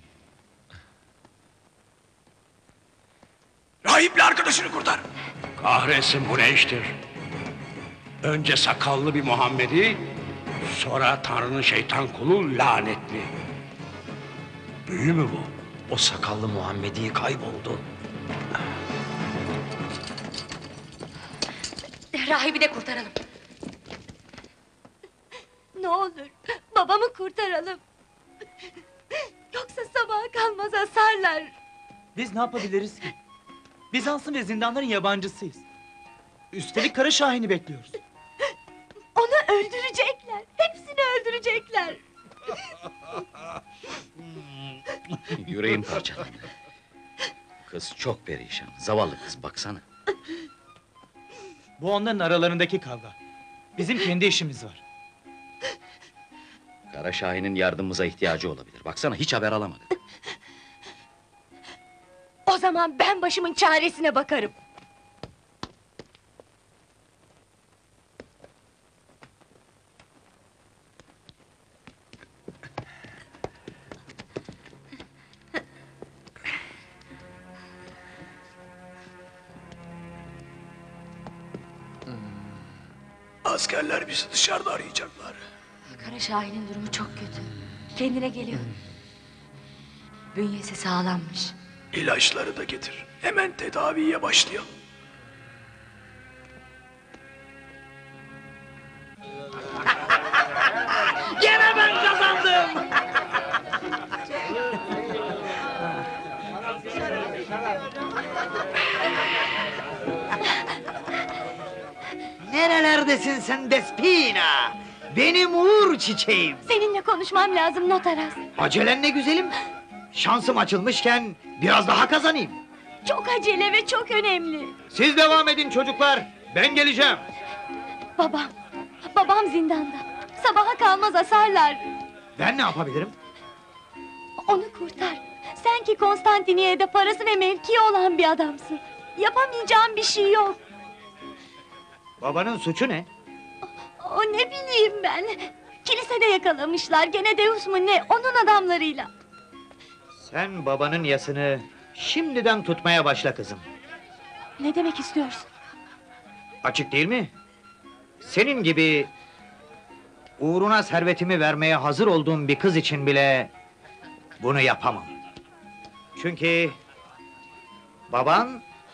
Rahiple arkadaşını kurtar. Kahretsin bu ne iştir? Önce sakallı bir Muhammedi, sonra Tanrı'nın şeytan kulu lanetli. Büyü mü bu? O sakallı Muhammedi kayboldu. Rahibi de kurtaralım. Ne olur babamı kurtaralım. Yoksa sabaha kalmaz asarlar. Biz ne yapabiliriz ki? Bizans'ın ve zindanların yabancısıyız. Üstelik Kara Şahin'i bekliyoruz. Onu öldürecekler. Hepsini öldürecekler. Yüreğim parçalandı. Kız çok perişan. Zavallı kız baksana. Bu onların aralarındaki kavga. Bizim kendi işimiz var. Kara Şahin'in yardımımıza ihtiyacı olabilir. Baksana hiç haber alamadık. O zaman ben başımın çaresine bakarım. Askerler bizi dışarıda arayacaklar. Kara Şahin'in durumu çok kötü. Kendine geliyor. Bünyesi sağlammış. İlaçları da getir. Hemen tedaviye başlayalım. Gene ben kazandım. Nerelerdesin sen Despina? Benim uğur çiçeğim. Seninle konuşmam lazım Notaras. Acelen ne güzelim. Şansım açılmışken biraz daha kazanayım. Çok acele ve çok önemli. Siz devam edin çocuklar. Ben geleceğim. Babam zindanda. Sabaha kalmaz asarlar. Ben ne yapabilirim? Onu kurtar. Sen ki Konstantiniyye'de parası ve mevkii olan bir adamsın. Yapamayacağım bir şey yok. Babanın suçu ne? O ne bileyim ben. Kilisede yakalamışlar. Gene Deus mu ne? Onun adamlarıyla. Sen babanın yasını şimdiden tutmaya başla kızım. Ne demek istiyorsun? Açık değil mi? Senin gibi uğruna servetimi vermeye hazır olduğum bir kız için bile bunu yapamam. Çünkü baban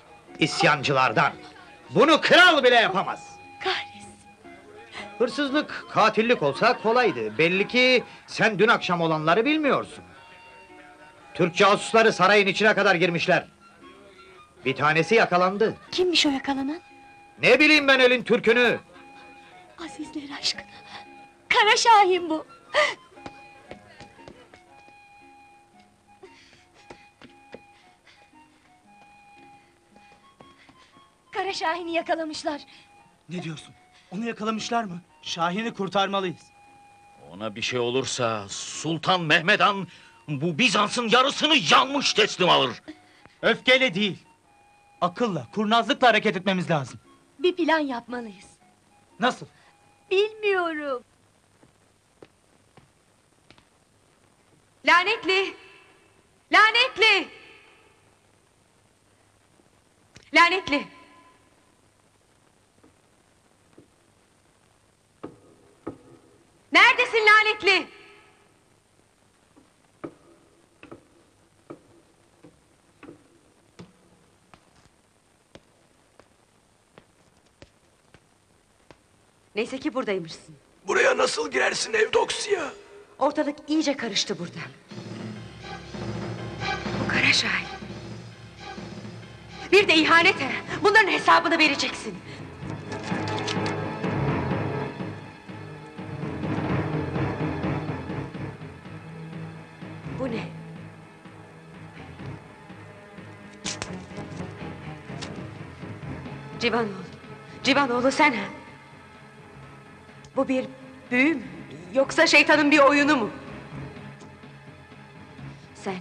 isyancılardan. Bunu kral bile yapamaz. Kahretsin. Hırsızlık, katillik olsa kolaydı. Belli ki sen dün akşam olanları bilmiyorsun. Türk casusları sarayın içine kadar girmişler. Bir tanesi yakalandı. Kimmiş o yakalanan? Ne bileyim ben elin Türk'ünü. Azizler aşkına. Kara Şahin bu. Kara Şahin'i yakalamışlar. Ne diyorsun? Onu yakalamışlar mı? Şahin'i kurtarmalıyız. Ona bir şey olursa Sultan Mehmed Han bu Bizans'ın yarısını yanmış teslim alır. Öfkeyle değil. Akılla, kurnazlıkla hareket etmemiz lazım. Bir plan yapmalıyız. Nasıl? Bilmiyorum. Lanetli! Lanetli! Lanetli! Neredesin lanetli? Neyse ki buradaymışsın. Buraya nasıl girersin Evdoksya? Ortalık iyice karıştı burada. Bu Kara Şahin. Bir de ihanete. Bunların hesabını vereceksin. Bu ne? Civanoğlu. Civanoğlu sen ha? Bu bir büyü mü? Yoksa şeytanın bir oyunu mu? Sen...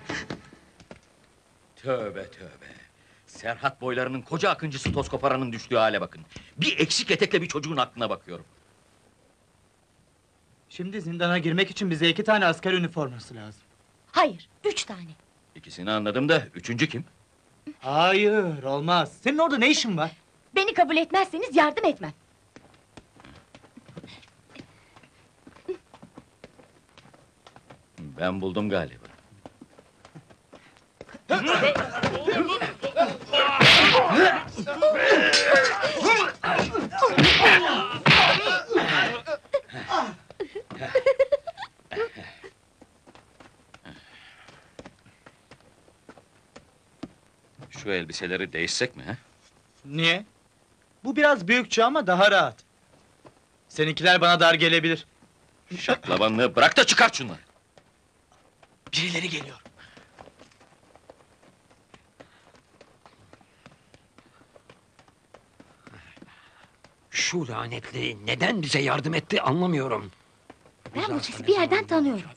Tövbe tövbe. Serhat boylarının koca akıncısı toz koparanın düştüğü hale bakın. Bir eksik etekle bir çocuğun aklına bakıyorum. Şimdi zindana girmek için bize 2 tane asker üniforması lazım. Hayır, 3 tane. İkisini anladım da üçüncü kim? Hayır, olmaz. Senin orada ne işin var? Beni kabul etmezseniz yardım etmem. Ben buldum galiba. Şu elbiseleri değişsek mi? He? Niye? Bu biraz büyükçe ama daha rahat. Seninkiler bana dar gelebilir. Şaklabanlığı bırak da çıkart şunları. Birileri geliyor. Şu lanetli neden bize yardım etti anlamıyorum. Ben bu sesi bir yerden tanıyorum.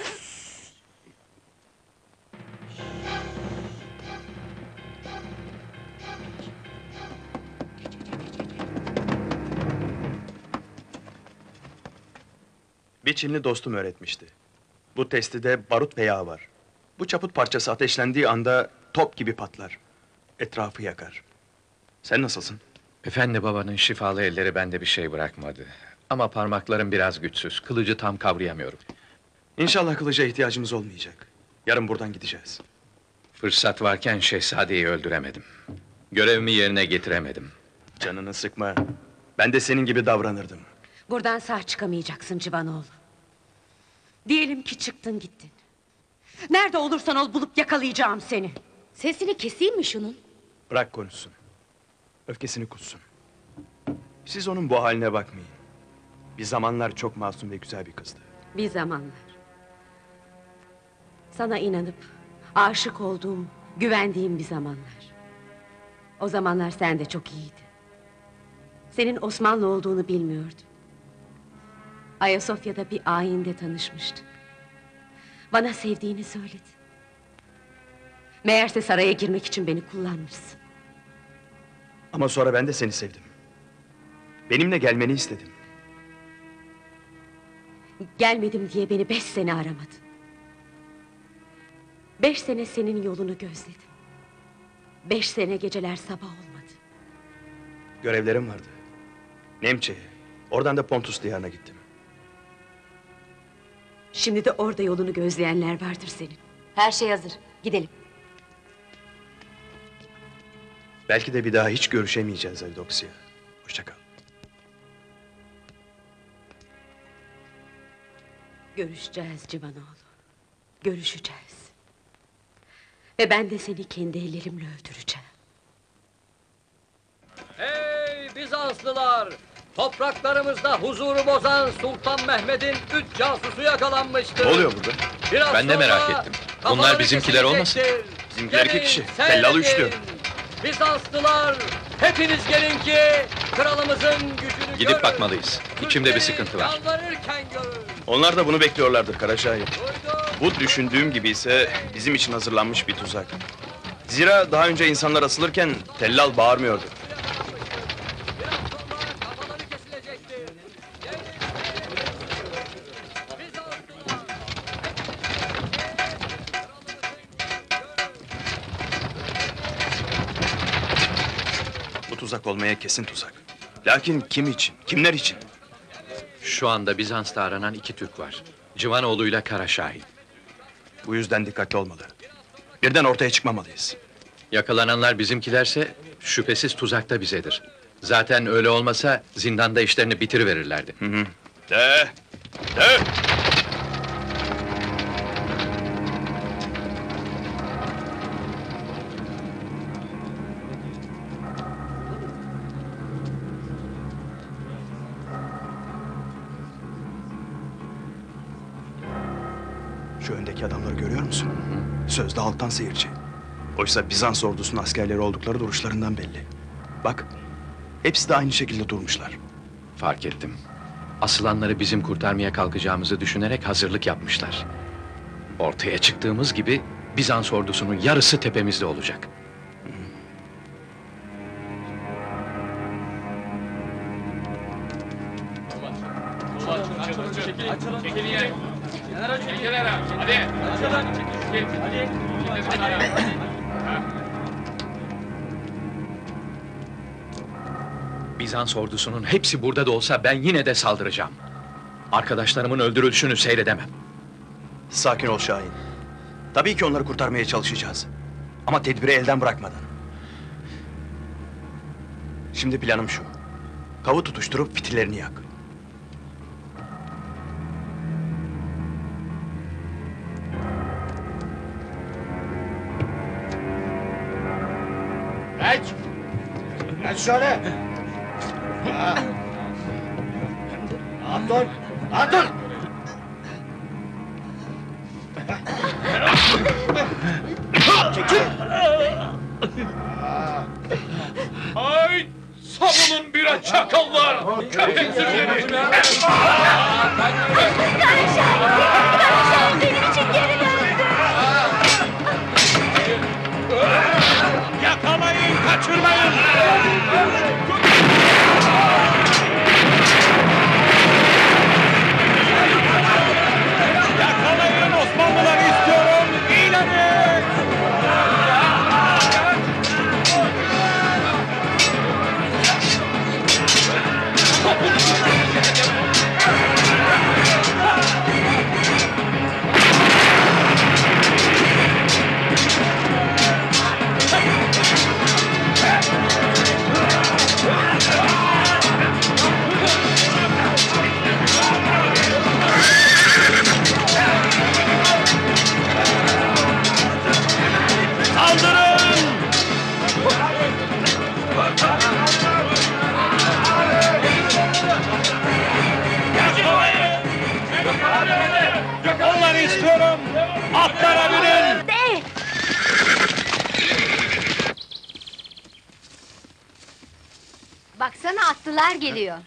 Bir Çinli dostum öğretmişti. Bu testide barut ve yağ var. Bu çaput parçası ateşlendiği anda top gibi patlar. Etrafı yakar. Sen nasılsın? Efendi babanın şifalı elleri bende bir şey bırakmadı. Ama parmaklarım biraz güçsüz. Kılıcı tam kavrayamıyorum. İnşallah kılıca ihtiyacımız olmayacak. Yarın buradan gideceğiz. Fırsat varken şehzadeyi öldüremedim. Görevimi yerine getiremedim. Canını sıkma. Ben de senin gibi davranırdım. Buradan sağ çıkamayacaksın Civanoğlu. Diyelim ki çıktın gittin. Nerede olursan ol bulup yakalayacağım seni. Sesini keseyim mi şunun? Bırak konuşsun. Öfkesini kussun. Siz onun bu haline bakmayın. Bir zamanlar çok masum ve güzel bir kızdı. Bir zamanlar. Sana inanıp aşık olduğum, güvendiğim bir zamanlar. O zamanlar sen de çok iyiydin. Senin Osmanlı olduğunu bilmiyordum. Ayasofya'da bir ayinde tanışmıştık. Bana sevdiğini söyledi. Meğerse saraya girmek için beni kullanmışsın. Ama sonra ben de seni sevdim. Benimle gelmeni istedim. Gelmedim diye beni 5 sene aramadın. 5 sene senin yolunu gözledim. 5 sene geceler sabah olmadı. Görevlerim vardı. Nemçe'ye, oradan da Pontus diyarına gittim. Şimdi de orada yolunu gözleyenler vardır senin. Her şey hazır, gidelim. Belki de bir daha hiç görüşemeyeceğiz Evdoksya. Hoşça kal. Görüşeceğiz Civanoğlu. Görüşeceğiz. Ve ben de seni kendi ellerimle öldüreceğim. Ey Bizanslılar! Topraklarımızda huzuru bozan Sultan Mehmet'in 3 casusu yakalanmıştır. Ne oluyor burada? Biraz Ben de sonra merak ettim. Bunlar kafaları bizimkiler olmasın? kesilecektir. Bizimkiler iki Gelin, kişi. seyredin. Tellalı üçlü. Bizanslılar, hepiniz gelin ki kralımızın gücünü Gidip görün. bakmalıyız. İçimde bir sıkıntı var. Yalvarırken görün. Onlar da bunu bekliyorlardır Karaşahip. Bu düşündüğüm gibi ise bizim için hazırlanmış bir tuzak. Zira daha önce insanlar asılırken tellal bağırmıyordu. Bu tuzak olmaya kesin tuzak. Lakin kim için, kimler için? Şu anda Bizans'ta aranan 2 Türk var. Civanoğlu'yla Karaşahip. Bu yüzden dikkatli olmalı. Birden ortaya çıkmamalıyız. Yakalananlar bizimkilerse şüphesiz tuzakta bizedir. Zaten öyle olmasa zindanda işlerini bitiriverirlerdi. De! Şu öndeki adamları görüyor musun? Sözde halktan seyirci. Oysa Bizans ordusunun askerleri oldukları duruşlarından belli. Bak, hepsi de aynı şekilde durmuşlar. Fark ettim. Asılanları bizim kurtarmaya kalkacağımızı düşünerek hazırlık yapmışlar. Ortaya çıktığımız gibi Bizans ordusunun yarısı tepemizde olacak. Bizans ordusunun hepsi burada da olsa ben yine de saldıracağım. Arkadaşlarımın öldürülüşünü seyredemem. Sakin ol Şahin. Tabii ki onları kurtarmaya çalışacağız. Ama tedbiri elden bırakmadan. Şimdi planım şu. Kavu tutuşturup fitillerini yak. Geç! Geç şöyle! Atın! Atın! Çekil! Ay! Savunun bire çakallar! Köpek sürüleri! Karışan benim için geri döndü. Yakalayın, kaçırmayın! Yakalayın Osmanlıları istiyorum. İleri! Onları istiyorum. Atlara binin. Baksana atlılar geliyor.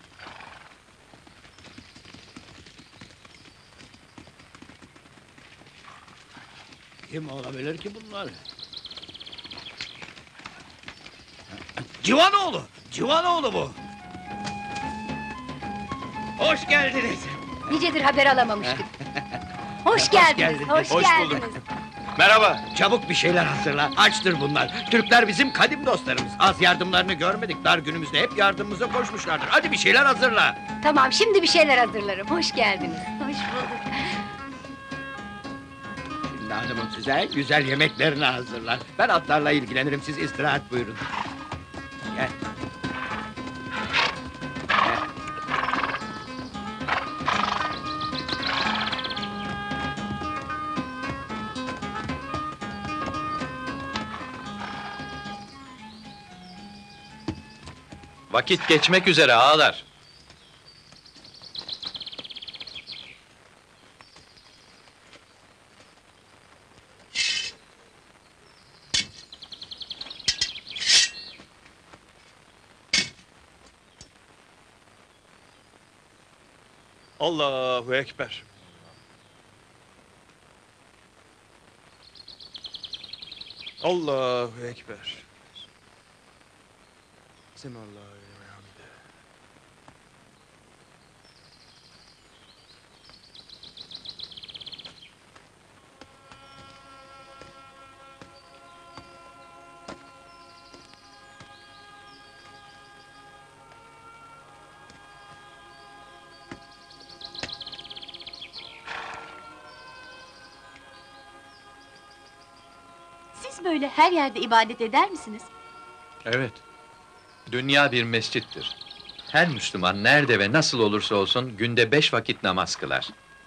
Kim olabilir ki bunlar? Civanoğlu! Civanoğlu bu! Hoş geldiniz! Nicedir haber alamamıştık. Hoş geldiniz, hoş geldiniz. Merhaba! Çabuk bir şeyler hazırla, açtır bunlar. Türkler bizim kadim dostlarımız. Az yardımlarını görmedik, dar günümüzde hep yardımımıza koşmuşlardır. Hadi bir şeyler hazırla! Tamam, şimdi bir şeyler hazırlarım. Hoş geldiniz. Hoş bulduk. Şimdi hanımım size güzel yemeklerini hazırlar. Ben atlarla ilgilenirim, siz istirahat buyurun. Gel. Vakit geçmek üzere ağalar. Allahu Ekber. Allahu Ekber. Semallahu ve hamde. Siz böyle her yerde ibadet eder misiniz? Evet. Dünya bir mescittir. Her Müslüman nerede ve nasıl olursa olsun günde 5 vakit namaz kılar.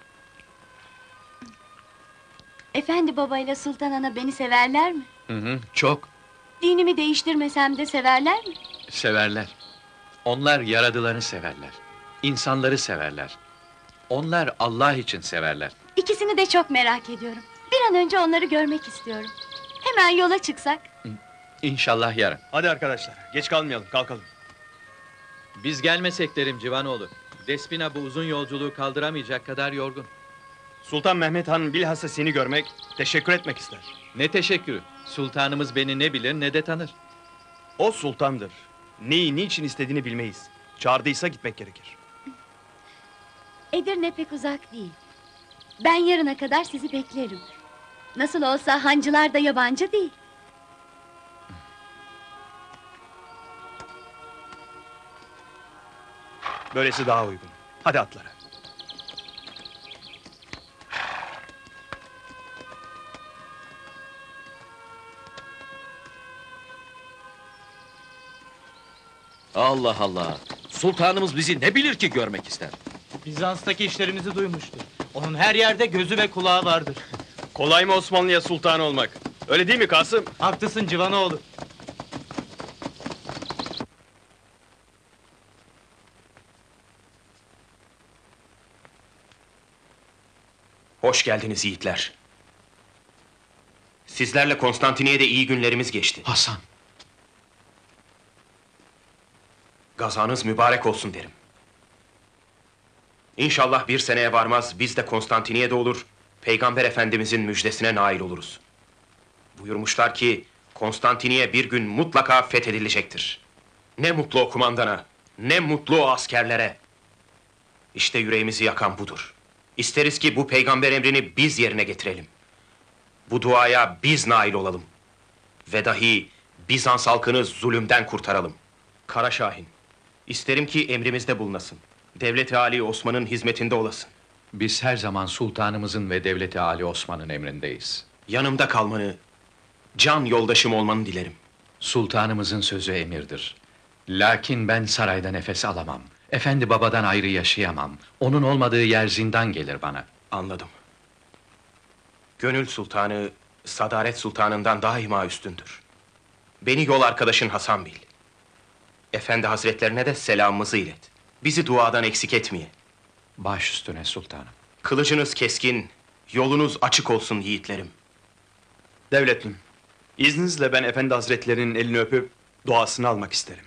Efendi babayla Sultan Ana beni severler mi? Çok Dinimi değiştirmesem de severler mi? severler. Onlar yaradılanı severler. İnsanları severler. Onlar Allah için severler. İkisini de çok merak ediyorum. Bir an önce onları görmek istiyorum. Hemen yola çıksak. İnşallah yarın. Hadi arkadaşlar, geç kalmayalım, kalkalım. Biz gelmesek derim Civanoğlu. Despina bu uzun yolculuğu kaldıramayacak kadar yorgun. Sultan Mehmet Han bilhassa seni görmek, teşekkür etmek ister. Ne teşekkürü? Sultanımız beni ne bilir ne de tanır. O sultandır. Neyi, niçin istediğini bilmeyiz. Çağırdıysa gitmek gerekir. Edirne pek uzak değil. Ben yarına kadar sizi beklerim. Nasıl olsa hancılar da yabancı değil. Böylesi daha uygun. Hadi atlara. Allah Allah! Sultanımız bizi ne bilir ki görmek ister? Bizans'taki işlerimizi duymuştur. Onun her yerde gözü ve kulağı vardır. Kolay mı Osmanlı'ya sultan olmak? Öyle değil mi Kasım? Haklısın Civanoğlu. Hoş geldiniz yiğitler. Sizlerle Konstantiniye'de iyi günlerimiz geçti. Hasan! Gazanız mübarek olsun derim. İnşallah bir seneye varmaz, biz de Konstantiniye'de olur, Peygamber Efendimizin müjdesine nail oluruz. Buyurmuşlar ki, Konstantiniye bir gün mutlaka fethedilecektir. Ne mutlu o kumandana, ne mutlu o askerlere. İşte yüreğimizi yakan budur. İsteriz ki bu peygamber emrini biz yerine getirelim. Bu duaya biz nail olalım. Ve dahi Bizans halkını zulümden kurtaralım. Kara Şahin, isterim ki emrimizde bulunasın. Devlet-i Ali Osman'ın hizmetinde olasın. Biz her zaman sultanımızın ve devleti Ali Osman'ın emrindeyiz. Yanımda kalmanı, can yoldaşım olmanı dilerim. Sultanımızın sözü emirdir. Lakin ben sarayda nefes alamam. Efendi babadan ayrı yaşayamam. Onun olmadığı yer zindan gelir bana. Anladım. Gönül sultanı, sadaret sultanından daima üstündür. Beni yol arkadaşın Hasan bil. Efendi hazretlerine de selamımızı ilet. Bizi duadan eksik etmeye. Baş üstüne sultanım. Kılıcınız keskin, yolunuz açık olsun yiğitlerim. Devletlim, izninizle ben Efendi Hazretlerinin elini öpüp duasını almak isterim.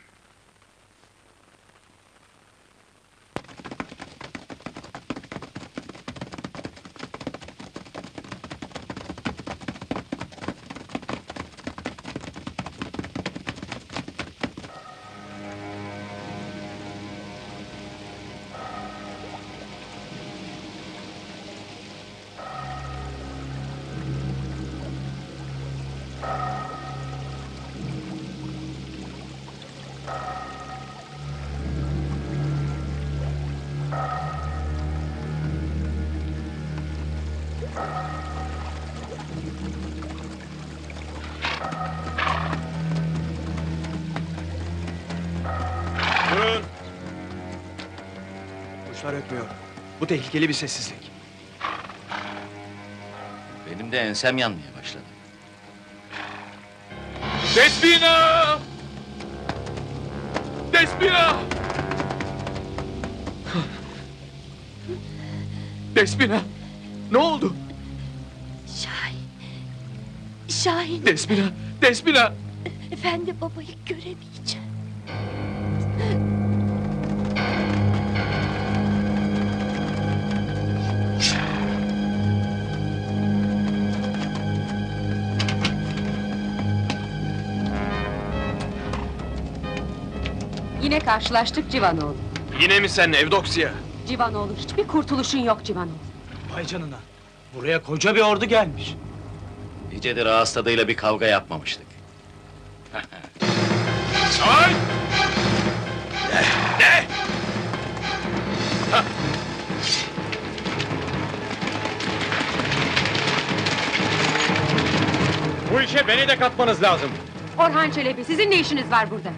Durun! Kuşlar ötmüyor. Bu tehlikeli bir sessizlik. Benim de ensem yanmaya başladı. Despina! Despina! Despina! Ne oldu? Şahin. Despina! Despina! Efendi babayı göremeyeceğim. Yine karşılaştık Civanoğlu. Yine mi sen Evdoksya? Civanoğlu, hiçbir kurtuluşun yok Civanoğlu. Vay canına. Buraya koca bir ordu gelmiş. Nicedir ağız tadıyla bir kavga yapmamıştık. Ay! Ne? Bu işe beni de katmanız lazım. Orhan Çelebi, sizin ne işiniz var burada?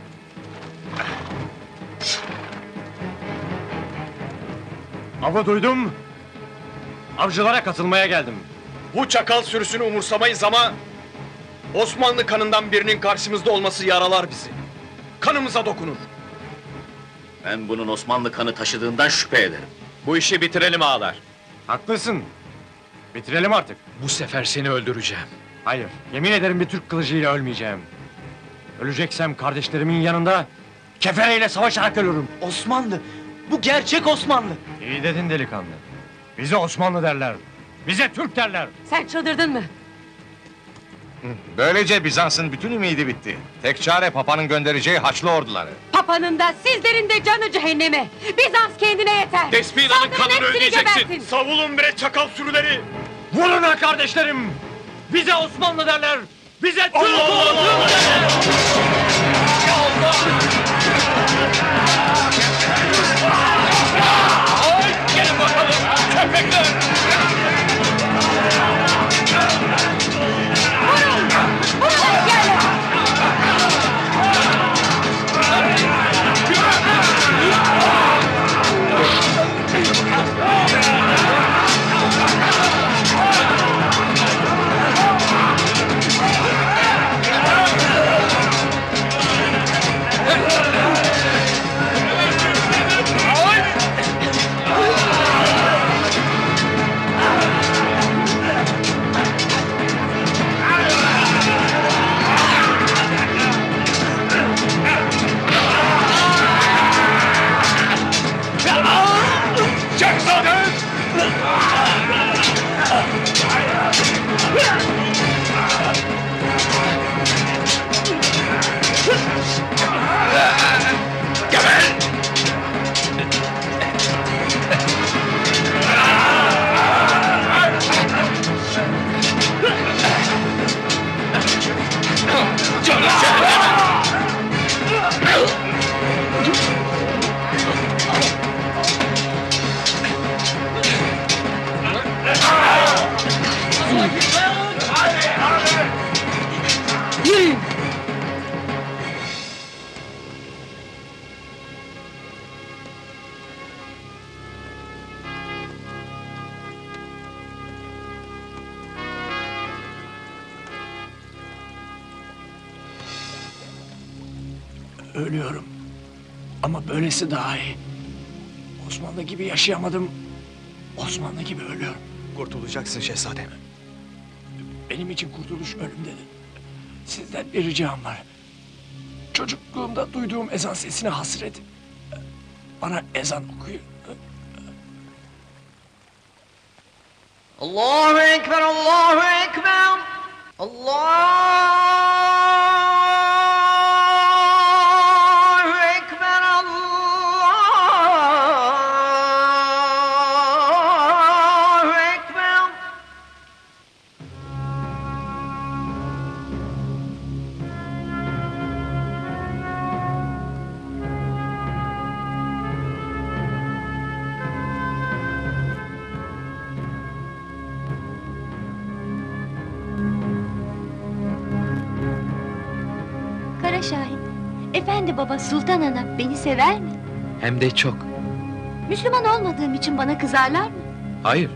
Avı duydum. Avcılara katılmaya geldim. Bu çakal sürüsünü umursamayız ama... Osmanlı kanından birinin karşımızda olması yaralar bizi. Kanımıza dokunur. Ben bunun Osmanlı kanı taşıdığından şüphe ederim. Bu işi bitirelim ağalar. Haklısın. Bitirelim artık. Bu sefer seni öldüreceğim. Hayır, yemin ederim bir Türk kılıcıyla ölmeyeceğim. Öleceksem kardeşlerimin yanında... ...kefereyle savaşarak ölürüm. Osmanlı! Bu gerçek Osmanlı! İyi dedin delikanlı. Bize Osmanlı derler. Bize Türk derler. Sen çıldırdın mı? Böylece Bizans'ın bütün ümidi bitti. Tek çare Papa'nın göndereceği Haçlı orduları. Papa'nın da sizlerin de canı cehenneme! Bizans kendine yeter! Despina'nın Saldırın, kanını hepsini ödeyeceksin! gebertin! Savunun bre çakal sürüleri! Vurun ha kardeşlerim! Bize Osmanlı derler! Bize Türk ordusu derler! Ay! Gelin bakalım! Köpekler! Vurun yerle! Yürüyün! Ölüyorum. Ama böylesi daha iyi. Osmanlı gibi yaşayamadım. Osmanlı gibi ölüyorum. Kurtulacaksın şehzadem. Benim için kurtuluş ölümdedir. Sizden bir ricam var. Çocukluğumda duyduğum ezan sesine hasret. Bana ezan okuyun. Allahu Ekber, Allahu Ekber. Allahu Ekber, Allahu Ekber. Kara Şahin, Efendi baba, Sultan Ana beni sever mi? Hem de çok. Müslüman olmadığım için bana kızarlar mı? Hayır.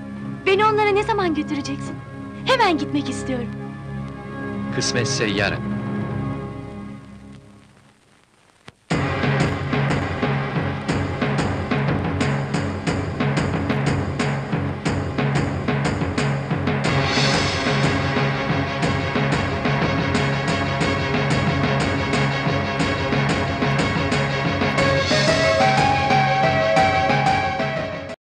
Beni onlara ne zaman götüreceksin? Hemen gitmek istiyorum. Kısmetse yarın.